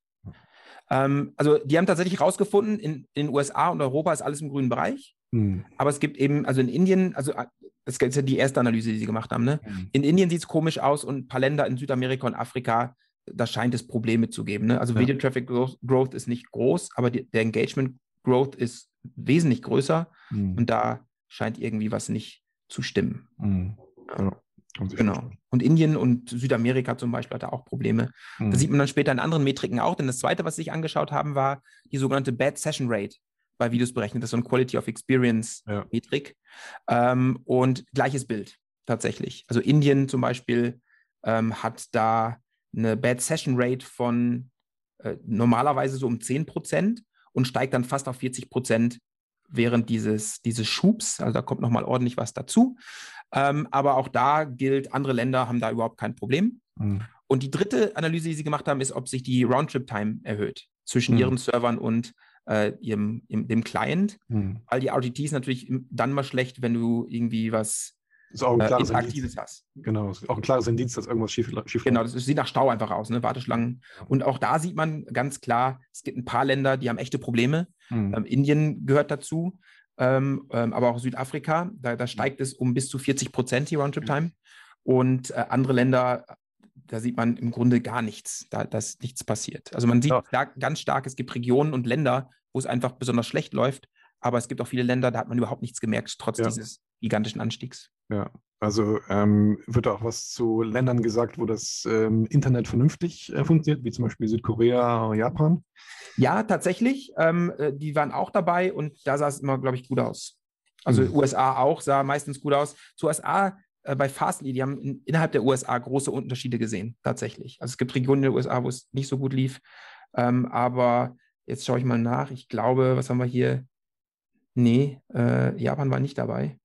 Ähm, also die haben tatsächlich rausgefunden, in, in den U S A und Europa ist alles im grünen Bereich. Hm. Aber es gibt eben, also in Indien, also das ist ja die erste Analyse, die sie gemacht haben, ne? Hm. In Indien sieht es komisch aus und ein paar Länder in Südamerika und Afrika, da scheint es Probleme zu geben. Ne? Also ja. Video Traffic Growth, Growth ist nicht groß, aber die, der Engagement Growth ist wesentlich größer hm. und da scheint irgendwie was nicht zu stimmen. Hm. Ja. Genau. Und Indien und Südamerika zum Beispiel hat da auch Probleme. Mhm. Das sieht man dann später in anderen Metriken auch, denn das Zweite, was sie sich angeschaut haben, war die sogenannte Bad Session Rate bei Videos berechnet. Das ist so ein Quality of Experience ja. Metrik. Ähm, und gleiches Bild tatsächlich. Also Indien zum Beispiel ähm, hat da eine Bad Session Rate von äh, normalerweise so um zehn Prozent und steigt dann fast auf vierzig Prozent während dieses, dieses Schubs. Also da kommt nochmal ordentlich was dazu. Ähm, aber auch da gilt, andere Länder haben da überhaupt kein Problem. Mhm. Und die dritte Analyse, die sie gemacht haben, ist, ob sich die Roundtrip-Time erhöht zwischen mhm. ihren Servern und äh, ihrem, im, dem Client. Mhm. Weil die R T T ist natürlich dann mal schlecht, wenn du irgendwie was ist auch ein äh, klares Interaktives Indiz. hast. Genau, ist auch ein klares Indiz, dass irgendwas schief läuft. Genau, das sieht nach Stau einfach aus, ne? Warteschlangen. Und auch da sieht man ganz klar, es gibt ein paar Länder, die haben echte Probleme. Mhm. Ähm, Indien gehört dazu. Ähm, ähm, aber auch Südafrika, da, da steigt es um bis zu vierzig Prozent die Roundtrip-Time. Und äh, andere Länder, da sieht man im Grunde gar nichts, da dass nichts passiert. Also man sieht ja. da ganz stark, es gibt Regionen und Länder, wo es einfach besonders schlecht läuft, aber es gibt auch viele Länder, da hat man überhaupt nichts gemerkt, trotz ja. dieses gigantischen Anstiegs. Ja, also ähm, wird auch was zu Ländern gesagt, wo das ähm, Internet vernünftig äh, funktioniert, wie zum Beispiel Südkorea, Japan? Ja, tatsächlich. Ähm, die waren auch dabei und da sah es immer, glaube ich, gut aus. Also mhm. U S A auch, sah meistens gut aus. Zu U S A äh, bei Fastly, die haben in, innerhalb der U S A große Unterschiede gesehen, tatsächlich. Also es gibt Regionen in der U S A, wo es nicht so gut lief. Ähm, aber jetzt schaue ich mal nach. Ich glaube, was haben wir hier? Nee, äh, Japan war nicht dabei.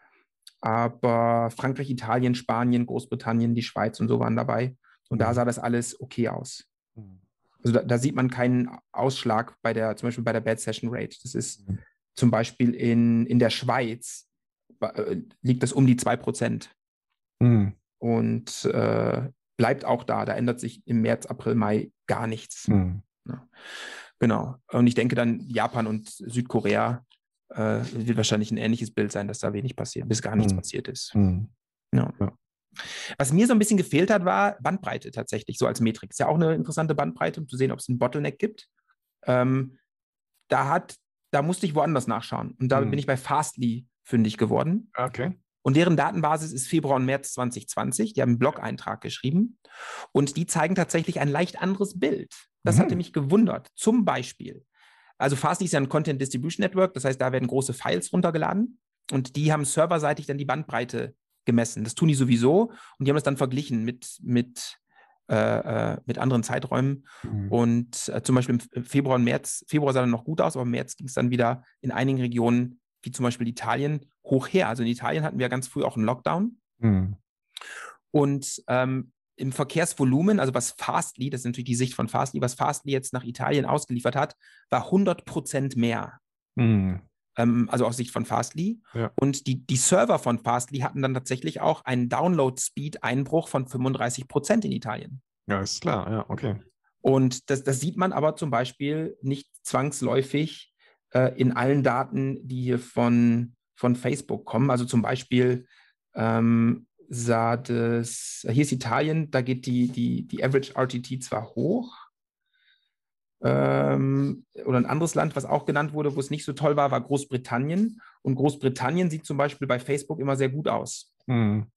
Aber Frankreich, Italien, Spanien, Großbritannien, die Schweiz und so waren dabei. Und mhm. da sah das alles okay aus. Mhm. Also da, da sieht man keinen Ausschlag bei der, zum Beispiel bei der Bad Session Rate. Das ist mhm. zum Beispiel in, in der Schweiz äh, liegt das um die zwei Prozent. Mhm. Und äh, bleibt auch da. Da ändert sich im März, April, Mai gar nichts. Mhm. Ja. Genau. Und ich denke dann Japan und Südkorea äh, wird wahrscheinlich ein ähnliches Bild sein, dass da wenig passiert, bis gar nichts mhm. passiert ist. Mhm. Ja. Ja. Was mir so ein bisschen gefehlt hat, war Bandbreite tatsächlich, so als Metrik. Ist ja auch eine interessante Bandbreite, um zu sehen, ob es einen Bottleneck gibt. Ähm, da, hat, da musste ich woanders nachschauen. Und da mhm. bin ich bei Fastly fündig geworden. Okay. Und deren Datenbasis ist Februar und März zwanzig zwanzig. Die haben einen Blog-Eintrag geschrieben. Und die zeigen tatsächlich ein leicht anderes Bild. Das mhm. hatte mich gewundert. Zum Beispiel, also Fastly ist ja ein Content Distribution Network. Das heißt, da werden große Files runtergeladen. Und die haben serverseitig dann die Bandbreite gemessen. Das tun die sowieso und die haben das dann verglichen mit, mit, äh, mit anderen Zeiträumen. Mhm. Und äh, zum Beispiel im Februar und März, Februar sah dann noch gut aus, aber im März ging es dann wieder in einigen Regionen, wie zum Beispiel Italien, hoch her. Also in Italien hatten wir ganz früh auch einen Lockdown Hm. Und ähm, im Verkehrsvolumen, also was Fastly, das ist natürlich die Sicht von Fastly, was Fastly jetzt nach Italien ausgeliefert hat, war hundert Prozent mehr. Hm. Ähm, also aus Sicht von Fastly. Ja. Und die, die Server von Fastly hatten dann tatsächlich auch einen Download-Speed-Einbruch von fünfunddreißig Prozent in Italien. Ja, ist klar, ja, okay. Und das, das sieht man aber zum Beispiel nicht zwangsläufig äh, in allen Daten, die hier von, von Facebook kommen. Also zum Beispiel ähm, sah das, hier ist Italien, da geht die, die, die Average R T T zwar hoch, ähm, oder ein anderes Land, was auch genannt wurde, wo es nicht so toll war, war Großbritannien. Und Großbritannien sieht zum Beispiel bei Facebook immer sehr gut aus. Hm.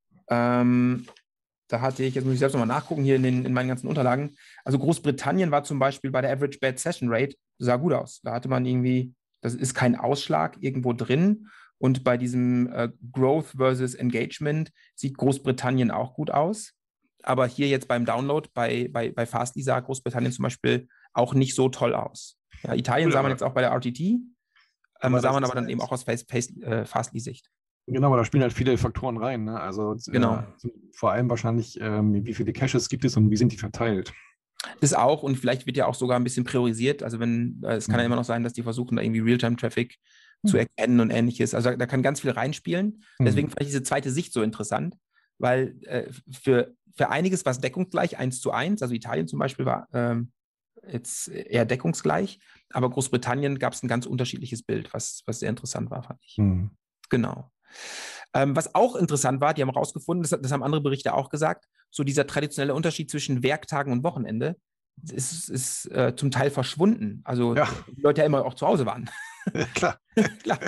Ähm, da hatte ich, jetzt muss ich selbst nochmal nachgucken, hier in, den, in meinen ganzen Unterlagen. Also Großbritannien war zum Beispiel bei der Average Bad Session Rate, sah gut aus. Da hatte man irgendwie, das ist kein Ausschlag irgendwo drin. Und bei diesem äh, Growth versus Engagement sieht Großbritannien auch gut aus. Aber hier jetzt beim Download, bei, bei, bei Fastly sah Großbritannien zum Beispiel auch nicht so toll aus. Ja, Italien sah man jetzt auch bei der R T T, ähm, sah man aber dann halt eben auch aus Face, Face, äh, Fastly-Sicht. Genau, aber da spielen halt viele Faktoren rein. Ne? Also Genau. äh, vor allem wahrscheinlich, ähm, wie viele Caches gibt es und wie sind die verteilt? Das auch, und vielleicht wird ja auch sogar ein bisschen priorisiert. Also wenn, äh, es kann Mhm. ja immer noch sein, dass die versuchen, da irgendwie Realtime-Traffic Mhm. zu erkennen und ähnliches. Also da, da kann ganz viel reinspielen. Mhm. Deswegen fand ich diese zweite Sicht so interessant, weil äh, für, für einiges war es deckungsgleich, eins zu eins. Also Italien zum Beispiel war ähm, jetzt eher deckungsgleich, aber Großbritannien gab es ein ganz unterschiedliches Bild, was, was sehr interessant war, fand ich. Mhm. Genau. Ähm, was auch interessant war, die haben herausgefunden, das, das haben andere Berichte auch gesagt, so dieser traditionelle Unterschied zwischen Werktagen und Wochenende ist, ist äh, zum Teil verschwunden. Also Ja. die Leute ja immer auch zu Hause waren. Klar. Klar.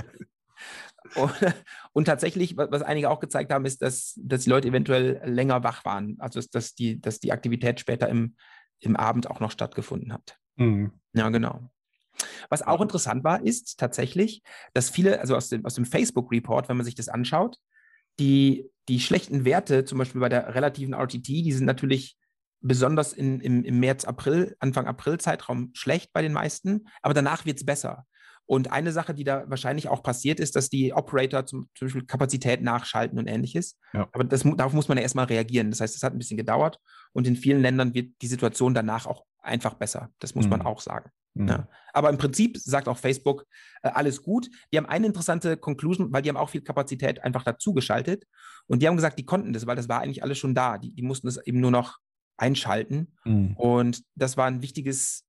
Und, und tatsächlich, was, was einige auch gezeigt haben, ist, dass, dass die Leute eventuell länger wach waren. Also dass die, dass die Aktivität später im, im Abend auch noch stattgefunden hat. Mhm. Ja, genau. Was auch interessant war, ist tatsächlich, dass viele, also aus dem, aus dem Facebook-Report, wenn man sich das anschaut, die, die schlechten Werte, zum Beispiel bei der relativen R T T, die sind natürlich besonders in, im, im März, April, Anfang April-Zeitraum schlecht bei den meisten, aber danach wird es besser. Und eine Sache, die da wahrscheinlich auch passiert ist, dass die Operator zum, zum Beispiel Kapazität nachschalten und ähnliches. Ja. Aber das, darauf muss man ja erstmal reagieren. Das heißt, es hat ein bisschen gedauert und in vielen Ländern wird die Situation danach auch einfach besser. Das muss Mhm. man auch sagen. Mhm. Ja. Aber im Prinzip sagt auch Facebook, äh, alles gut. Die haben eine interessante Conclusion, weil die haben auch viel Kapazität einfach dazu geschaltet. Und die haben gesagt, die konnten das, weil das war eigentlich alles schon da. Die, die mussten es eben nur noch einschalten. Mhm. Und das war ein wichtiges,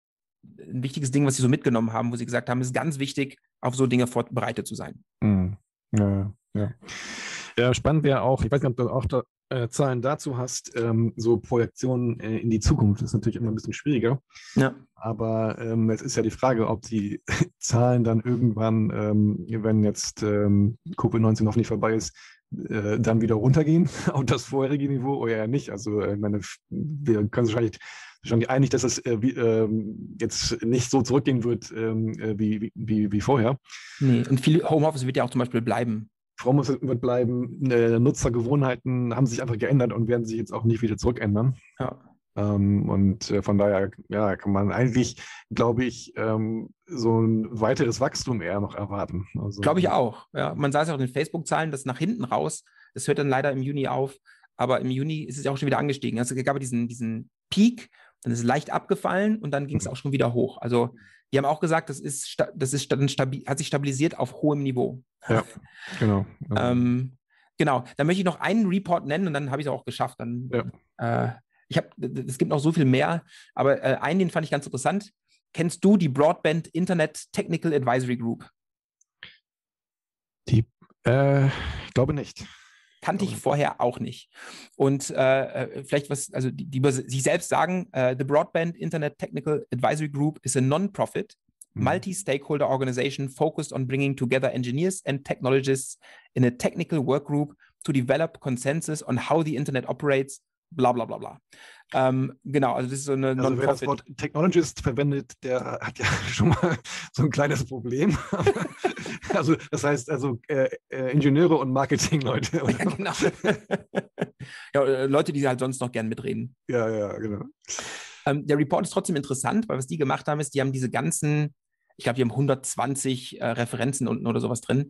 ein wichtiges Ding, was sie so mitgenommen haben, wo sie gesagt haben, es ist ganz wichtig, auf so Dinge vorbereitet zu sein. Mhm. Ja, ja. Ja, spannend wäre auch, ich weiß nicht, ob du auch da, äh, Zahlen dazu hast, ähm, so Projektionen äh, in die Zukunft. Das ist natürlich immer ein bisschen schwieriger. Ja. Aber ähm, es ist ja die Frage, ob die Zahlen dann irgendwann, ähm, wenn jetzt ähm, Covid neunzehn hoffentlich vorbei ist, äh, dann wieder runtergehen auf das vorherige Niveau oder ja nicht. Also ich meine, wir können wahrscheinlich schon einig, dass es äh, wie, ähm, jetzt nicht so zurückgehen wird ähm, wie, wie, wie vorher. Nee, und viel Homeoffice wird ja auch zum Beispiel bleiben. Homeoffice wird bleiben, äh, Nutzergewohnheiten haben sich einfach geändert und werden sich jetzt auch nicht wieder zurückändern. Ja. Ähm, und äh, von daher ja, kann man eigentlich, glaube ich, ähm, so ein weiteres Wachstum eher noch erwarten. Also, Glaube ich auch. Ja. Man sah es auch in den Facebook-Zahlen, dass nach hinten raus, das hört dann leider im Juni auf, aber im Juni ist es ja auch schon wieder angestiegen. Also es gab diesen, diesen Peak, dann ist es leicht abgefallen und dann ging es auch schon wieder hoch. Also die haben auch gesagt, das ist, das ist stabil, hat sich stabilisiert auf hohem Niveau. Ja, genau. Also, ähm, genau, dann möchte ich noch einen Report nennen und dann habe ich es auch geschafft. Dann, ja. äh, ich hab, es gibt noch so viel mehr, aber äh, einen, den fand ich ganz interessant. Kennst du die Broadband Internet Technical Advisory Group? Die, äh, ich glaube nicht. Kannte ich vorher auch nicht. Und äh, vielleicht was, also die, die über sich selbst sagen, uh, the Broadband Internet Technical Advisory Group is a non-profit, Mhm. multi-stakeholder organization focused on bringing together engineers and technologists in a technical work group to develop consensus on how the Internet operates, bla bla bla bla. Ähm, genau, also das ist so eine Also wer das Non-Profit. Wort Technologist verwendet, der hat ja schon mal so ein kleines Problem. Also das heißt also äh, äh, Ingenieure und Marketingleute. Oder? Ja, genau. Ja, äh, Leute, die halt sonst noch gern mitreden. Ja, ja, genau. Ähm, der Report ist trotzdem interessant, weil was die gemacht haben, ist, die haben diese ganzen, ich glaube, die haben hundertzwanzig äh, Referenzen unten oder sowas drin,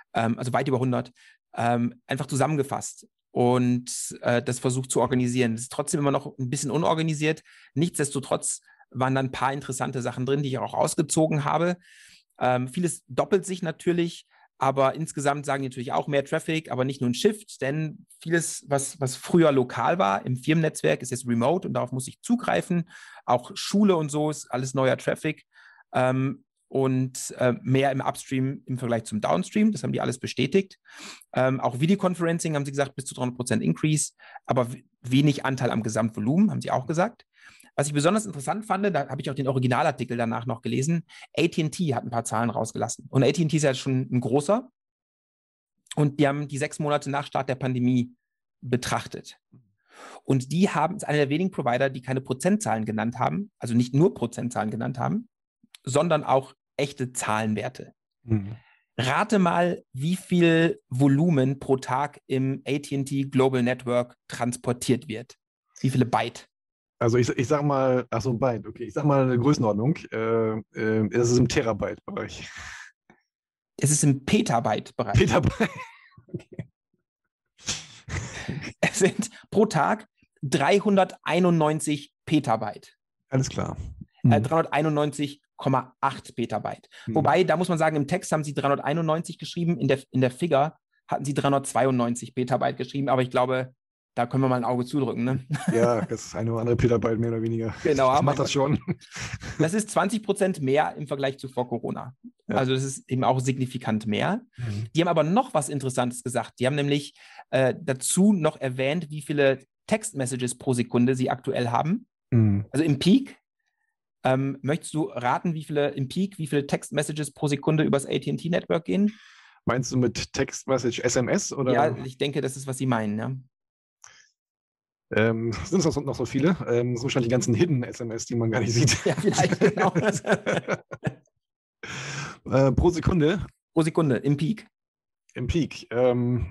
ähm, also weit über hundert, ähm, einfach zusammengefasst und äh, das versucht zu organisieren. Das ist trotzdem immer noch ein bisschen unorganisiert. Nichtsdestotrotz waren dann ein paar interessante Sachen drin, die ich auch ausgezogen habe. Ähm, vieles doppelt sich natürlich, aber insgesamt sagen die natürlich auch mehr Traffic, aber nicht nur ein Shift, denn vieles, was, was früher lokal war im Firmennetzwerk, ist jetzt remote und darauf muss ich zugreifen. Auch Schule und so ist alles neuer Traffic. Ähm, und äh, mehr im Upstream im Vergleich zum Downstream. Das haben die alles bestätigt. Ähm, auch Videoconferencing haben sie gesagt, bis zu dreihundert Prozent Increase, aber wenig Anteil am Gesamtvolumen, haben sie auch gesagt. Was ich besonders interessant fand, da habe ich auch den Originalartikel danach noch gelesen, A T und T hat ein paar Zahlen rausgelassen. Und A T und T ist ja schon ein großer. Und die haben die sechs Monate nach Start der Pandemie betrachtet. Und die haben, ist einer der wenigen Provider, die keine Prozentzahlen genannt haben, also nicht nur Prozentzahlen genannt haben, sondern auch echte Zahlenwerte. Mhm. Rate mal, wie viel Volumen pro Tag im A T und T Global Network transportiert wird. Wie viele Byte? Also ich, ich sag mal, ach so, Byte, okay, ich sag mal eine Größenordnung. Äh, äh, das ist im Terabyte-Bereich. Es ist im Petabyte-Bereich. Petabyte. Okay. Es sind pro Tag dreihunderteinundneunzig Petabyte. Alles klar. Hm. Äh, dreihunderteinundneunzig Komma acht Petabyte. Hm. Wobei, da muss man sagen, im Text haben sie dreihunderteinundneunzig geschrieben, in der, in der Figure hatten sie dreihundertzweiundneunzig Petabyte geschrieben, aber ich glaube, da können wir mal ein Auge zudrücken, ne? Ja, das ist eine oder andere Petabyte mehr oder weniger. Genau. Das macht das schon. Das ist zwanzig Prozent mehr im Vergleich zu vor Corona. Ja. Also das ist eben auch signifikant mehr. Mhm. Die haben aber noch was Interessantes gesagt. Die haben nämlich äh, dazu noch erwähnt, wie viele Text-Messages pro Sekunde sie aktuell haben. Mhm. Also im Peak. Ähm, möchtest du raten, wie viele im Peak, wie viele Text-Messages pro Sekunde übers A T und T-Network gehen? Meinst du mit Text-Message S M S? Oder? Ja, ich denke, das ist, was sie meinen, ja. Ähm, sind es noch so viele? Ähm, so wahrscheinlich die ganzen Hidden S M S, die man gar nicht sieht. Ja, vielleicht, genau. äh, pro Sekunde? Pro Sekunde, im Peak. Im Peak. Ähm,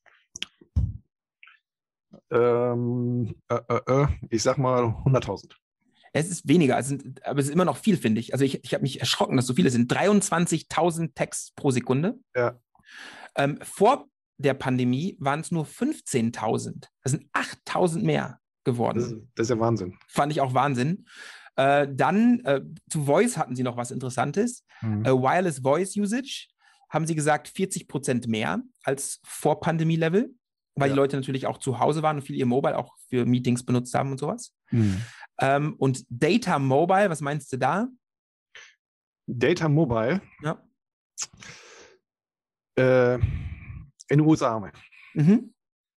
ähm, äh, äh, ich sag mal hunderttausend. Es ist weniger, also, aber es ist immer noch viel, finde ich. Also ich, ich habe mich erschrocken, dass so viele sind. dreiundzwanzigtausend Texts pro Sekunde. Ja. Ähm, vor der Pandemie waren es nur fünfzehntausend. Das sind achttausend mehr geworden. Das ist, das ist ja Wahnsinn. Fand ich auch Wahnsinn. Äh, dann äh, zu Voice hatten sie noch was Interessantes. Mhm. Äh, Wireless Voice Usage haben sie gesagt vierzig Prozent mehr als vor Pandemie-Level, weil ja. die Leute natürlich auch zu Hause waren und viel ihr Mobile auch für Meetings benutzt haben und sowas. Mhm. Ähm, und Data Mobile, was meinst du da? Data Mobile? Ja. Äh, in den U S A. Mhm.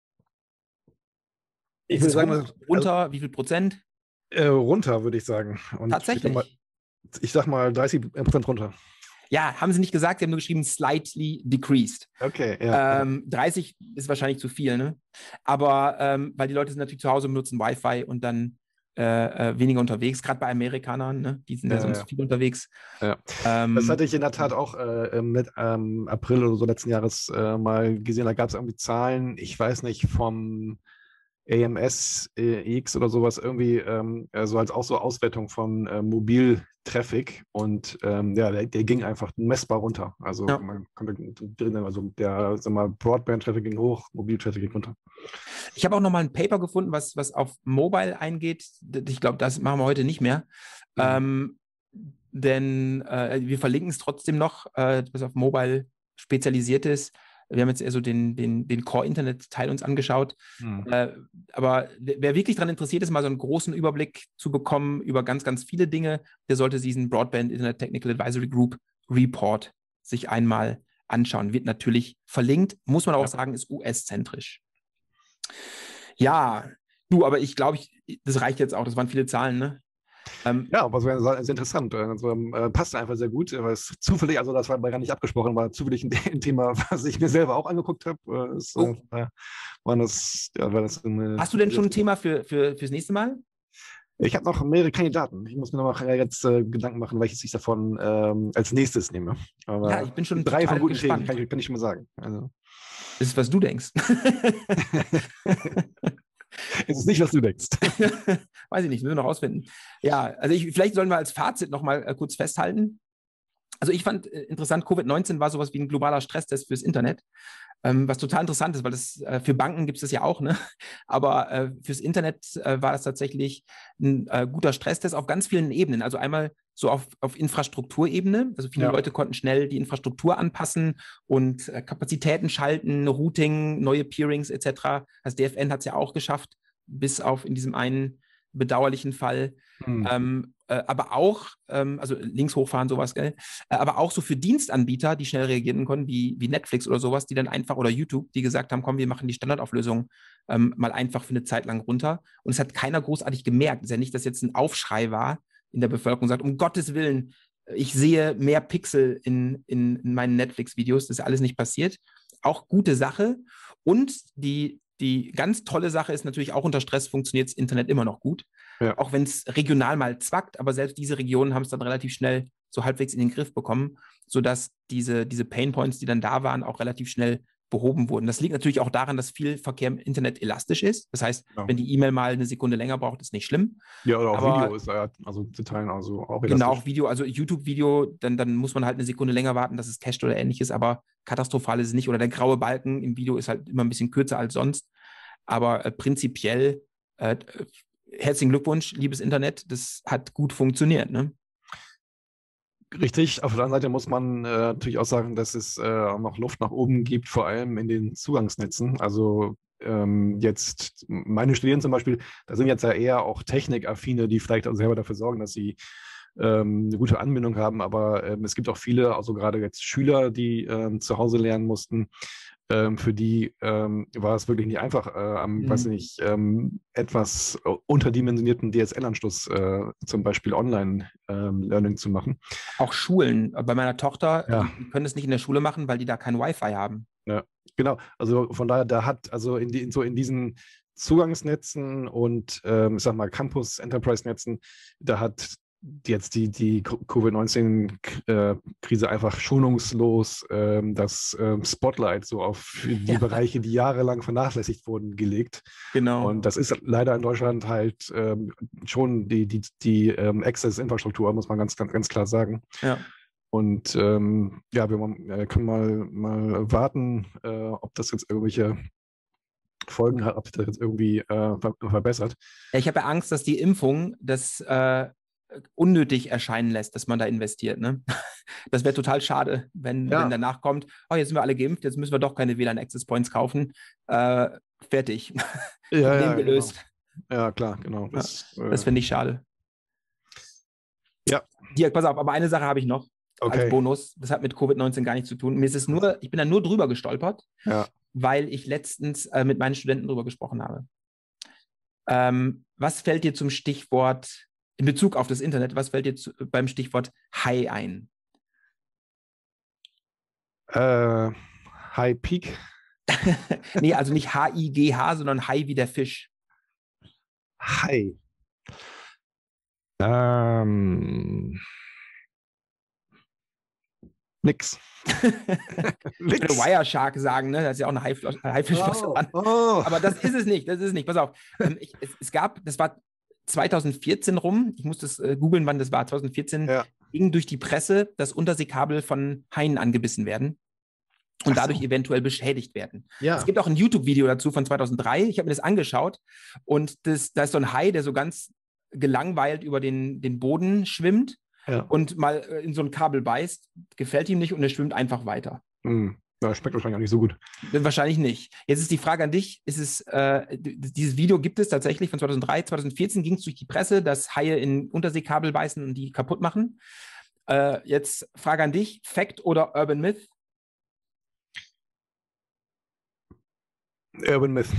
Ich würde sagen, runter, also, wie viel Prozent? Äh, runter, würde ich sagen. Und tatsächlich? Ich, mal, ich sag mal dreißig Prozent runter. Ja, haben sie nicht gesagt, sie haben nur geschrieben slightly decreased. Okay, ja. Ähm, dreißig ist wahrscheinlich zu viel, ne? Aber ähm, weil die Leute sind natürlich zu Hause, benutzen Wi-Fi und dann äh, äh, weniger unterwegs, gerade bei Amerikanern, ne? Die sind ja, ja sonst ja. viel unterwegs. Ja. Ähm, das hatte ich in der Tat auch äh, mit ähm, April oder so letzten Jahres äh, mal gesehen. Da gab es irgendwie Zahlen, ich weiß nicht, vom A M S äh, X oder sowas, irgendwie ähm, so als auch so Auswertung von äh, Mobiltraffic und ähm, ja, der, der ging einfach messbar runter. Also ja. man konnte drin, also der sag mal, Broadband-Traffic ging hoch, Mobiltraffic ging runter. Ich habe auch noch mal ein Paper gefunden, was, was auf Mobile eingeht. Ich glaube, das machen wir heute nicht mehr. Mhm. Ähm, denn äh, wir verlinken es trotzdem noch, äh, was auf Mobile spezialisiert ist. Wir haben jetzt eher so den, den, den Core-Internet-Teil uns angeschaut. Mhm. Äh, aber wer wirklich daran interessiert ist, mal so einen großen Überblick zu bekommen über ganz, ganz viele Dinge, der sollte diesen Broadband Internet Technical Advisory Group Report sich einmal anschauen. Wird natürlich verlinkt, muss man auch ja. sagen, ist U S-zentrisch. Ja, du, aber ich glaube, ich, das reicht jetzt auch. Das waren viele Zahlen, ne? Ähm, ja, aber es ist interessant. Also, äh, passt einfach sehr gut, weil es zufällig, also das war gar nicht abgesprochen, war zufällig ein, ein Thema, was ich mir selber auch angeguckt habe. Äh, oh. äh, war das, ja, war das eine, Hast du denn schon ein Thema für, für, fürs nächste Mal? Ich habe noch mehrere Kandidaten. Ich muss mir noch mal jetzt äh, Gedanken machen, welches ich davon ähm, als nächstes nehme. Aber ja, ich bin schon drei von guten gespannt. Themen, kann ich, kann ich schon mal sagen. Also. Das ist, was du denkst. Es ist nicht, was du denkst. Weiß ich nicht, müssen wir noch rausfinden. Ja, also ich, vielleicht sollen wir als Fazit noch mal äh, kurz festhalten. Also ich fand äh, interessant, Covid neunzehn war sowas wie ein globaler Stresstest fürs Internet, ähm, was total interessant ist, weil das äh, für Banken gibt es das ja auch, ne? Aber äh, fürs Internet äh, war das tatsächlich ein äh, guter Stresstest auf ganz vielen Ebenen. Also einmal so auf, auf Infrastrukturebene, also viele Ja. Leute konnten schnell die Infrastruktur anpassen und äh, Kapazitäten schalten, Routing, neue Peerings et cetera. Das D F N hat es ja auch geschafft, bis auf in diesem einen bedauerlichen Fall. Hm. Ähm, äh, aber auch, ähm, also links hochfahren, sowas, gell? Äh, aber auch so für Dienstanbieter, die schnell reagieren konnten, wie, wie Netflix oder sowas, die dann einfach, oder YouTube, die gesagt haben, komm, wir machen die Standardauflösung ähm, mal einfach für eine Zeit lang runter. Und es hat keiner großartig gemerkt. Es ist ja nicht, dass jetzt ein Aufschrei war in der Bevölkerung, sagt, um Gottes Willen, ich sehe mehr Pixel in, in, in meinen Netflix-Videos. Das ist alles nicht passiert. Auch gute Sache. Und die, die ganz tolle Sache ist natürlich, auch unter Stress funktioniert das Internet immer noch gut. Ja. Auch wenn es regional mal zwackt, aber selbst diese Regionen haben es dann relativ schnell so halbwegs in den Griff bekommen, sodass diese, diese Painpoints, die dann da waren, auch relativ schnell behoben wurden. Das liegt natürlich auch daran, dass viel Verkehr im Internet elastisch ist. Das heißt, ja. wenn die E-Mail mal eine Sekunde länger braucht, ist nicht schlimm. Ja, oder auch aber, Video ist ja, also zu teilen, also auch elastisch. Genau, auch Video, also YouTube-Video, dann, dann muss man halt eine Sekunde länger warten, dass es cached oder ähnliches, aber katastrophal ist es nicht. Oder der graue Balken im Video ist halt immer ein bisschen kürzer als sonst. Aber äh, prinzipiell äh, herzlichen Glückwunsch, liebes Internet, das hat gut funktioniert, ne? Richtig, auf der anderen Seite muss man äh, natürlich auch sagen, dass es äh, auch noch Luft nach oben gibt, vor allem in den Zugangsnetzen. Also ähm, jetzt meine Studierenden zum Beispiel, da sind jetzt ja eher auch Technikaffine, die vielleicht auch selber dafür sorgen, dass sie ähm, eine gute Anbindung haben. Aber ähm, es gibt auch viele, also gerade jetzt Schüler, die ähm, zu Hause lernen mussten. Ähm, für die ähm, war es wirklich nicht einfach, äh, am, mhm. weiß nicht, ähm, etwas unterdimensionierten D S L-Anschluss äh, zum Beispiel Online-Learning ähm, zu machen. Auch Schulen. Bei meiner Tochter, ja. die können es nicht in der Schule machen, weil die da kein Wi-Fi haben. Ja, genau. Also von daher, da hat, also in, die, in so in diesen Zugangsnetzen und, ähm, ich sag mal, Campus-Enterprise-Netzen, da hat jetzt die, die Covid neunzehn-Krise einfach schonungslos ähm, das ähm, Spotlight so auf die ja. Bereiche, die jahrelang vernachlässigt wurden, gelegt. Genau. Und das ist leider in Deutschland halt ähm, schon die, die, die ähm, Access-Infrastruktur, muss man ganz, ganz, ganz klar sagen. Ja. Und ähm, ja, wir, wir können mal, mal warten, äh, ob das jetzt irgendwelche Folgen hat, ob sich das jetzt irgendwie äh, ver verbessert. Ja, ich habe ja Angst, dass die Impfung das äh, unnötig erscheinen lässt, dass man da investiert. Ne? Das wäre total schade, wenn, ja. wenn danach kommt, oh, jetzt sind wir alle geimpft, jetzt müssen wir doch keine W L A N-Access-Points kaufen. Äh, fertig. Ja, Problem ja, gelöst. Genau. Ja, klar, genau. Das, ja, das finde ich schade. Ja. Dirk, pass auf, aber eine Sache habe ich noch okay. als Bonus. Das hat mit Covid neunzehn gar nichts zu tun. Mir ist es nur, ich bin da nur drüber gestolpert, ja. weil ich letztens äh, mit meinen Studenten drüber gesprochen habe. Ähm, was fällt dir zum Stichwort in Bezug auf das Internet, was fällt dir zu, beim Stichwort High ein? Äh, High Peak? Nee, also nicht H I G H, sondern High wie der Fisch. High. Ähm, nix. Ich würde Wireshark sagen, ne? Das ist ja auch eine Haifischflosse. Oh, oh. Aber das ist es nicht, das ist es nicht. Pass auf. Ähm, ich, es, es gab, das war zwanzig vierzehn rum, ich muss das äh, googeln, wann das war, zwanzig vierzehn, ja. ging durch die Presse, dass Unterseekabel von Haien angebissen werden und so. dadurch eventuell beschädigt werden. Ja. Es gibt auch ein YouTube-Video dazu von zweitausenddrei, ich habe mir das angeschaut und das, da ist so ein Hai, der so ganz gelangweilt über den, den Boden schwimmt ja. und mal in so ein Kabel beißt, gefällt ihm nicht und er schwimmt einfach weiter. Mhm. Ja, schmeckt wahrscheinlich auch nicht so gut. Wahrscheinlich nicht. Jetzt ist die Frage an dich, ist es, äh, dieses Video gibt es tatsächlich von zweitausenddrei, zwanzig vierzehn ging es durch die Presse, dass Haie in Unterseekabel beißen und die kaputt machen. Äh, jetzt Frage an dich, Fact oder Urban Myth? Urban Myth.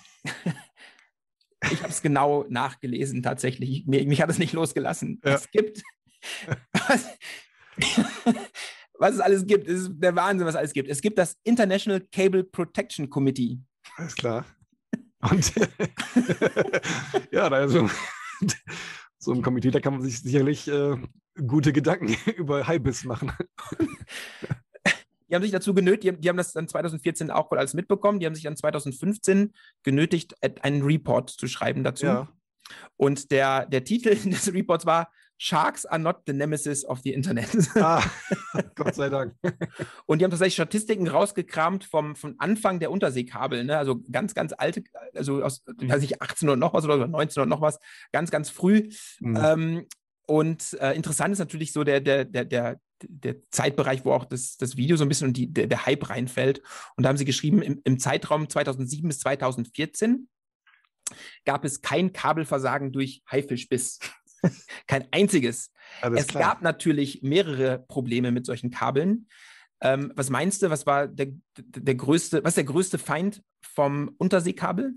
Ich habe es genau nachgelesen tatsächlich. Mir, mich hat es nicht losgelassen. Ja. Es gibt... was, was es alles gibt, ist der Wahnsinn, was es alles gibt. Es gibt das International Cable Protection Committee. Alles klar. Und ja, da ist so, so ein Komitee, da kann man sich sicherlich äh, gute Gedanken über Haibiss machen. Die haben sich dazu genötigt, die haben, die haben das dann zwanzig vierzehn auch wohl alles mitbekommen, die haben sich dann zwanzig fünfzehn genötigt, einen Report zu schreiben dazu. Ja. Und der, der Titel des Reports war Sharks are not the nemesis of the Internet. Ah, Gott sei Dank. Und die haben tatsächlich Statistiken rausgekramt vom, vom Anfang der Unterseekabel, ne? Also ganz, ganz alte, also aus, weiß ich, achtzehnhundert noch was oder neunzehnhundert noch was, ganz, ganz früh. Mhm. Ähm, und äh, interessant ist natürlich so der, der, der, der, der Zeitbereich, wo auch das, das Video so ein bisschen und die, der, der Hype reinfällt. Und da haben sie geschrieben, im, im Zeitraum zweitausendsieben bis zweitausendvierzehn gab es kein Kabelversagen durch Haifischbiss. Kein einziges. Alles es klar. Gab natürlich mehrere Probleme mit solchen Kabeln. Ähm, was meinst du, was war der, der größte, was ist der größte Feind vom Unterseekabel?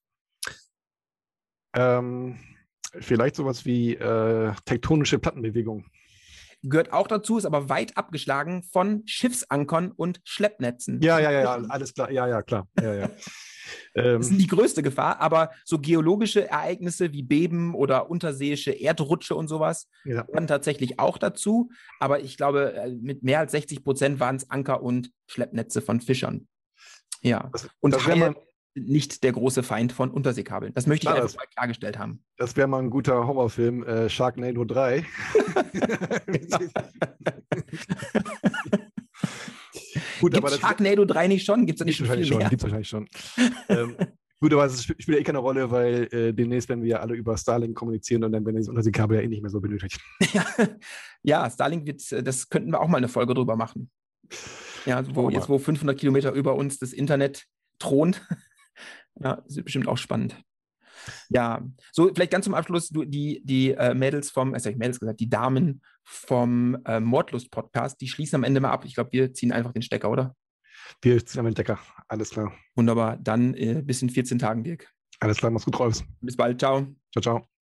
Ähm, vielleicht sowas wie äh, tektonische Plattenbewegung. Gehört auch dazu, ist aber weit abgeschlagen von Schiffsankern und Schleppnetzen. Ja, ja, ja, alles klar. Ja, ja, klar. Ja, ja. Das ist die größte Gefahr, aber so geologische Ereignisse wie Beben oder unterseeische Erdrutsche und sowas ja. gehören tatsächlich auch dazu. Aber ich glaube, mit mehr als sechzig Prozent waren es Anker und Schleppnetze von Fischern. Ja, das, und das Haie man, nicht der große Feind von Unterseekabeln. Das möchte ich einfach das, mal klargestellt haben. Das wäre mal ein guter Horrorfilm, äh, Sharknado drei. Gut, Gibt's aber Sharknado drei nicht schon? Gibt es da nicht schon viel schon, mehr? Gibt es wahrscheinlich schon. ähm, gut, aber es spielt ja eh keine Rolle, weil äh, demnächst werden wir ja alle über Starlink kommunizieren und dann werden diese Unterseekabel ja eh nicht mehr so benötigt. Ja, Starlink wird, das könnten wir auch mal eine Folge drüber machen. Ja, also wo, jetzt wo fünfhundert Kilometer über uns das Internet thront. Ja, das ist bestimmt auch spannend. Ja, so vielleicht ganz zum Abschluss, du, die, die äh, Mädels vom, also ich Mädels gesagt, die Damen vom äh, Mordlust-Podcast, die schließen am Ende mal ab. Ich glaube, wir ziehen einfach den Stecker, oder? Wir ziehen den Stecker, alles klar. Wunderbar, dann äh, bis in vierzehn Tagen, Dirk. Alles klar, mach's gut, Rolf. Bis bald, ciao. Ciao, ciao.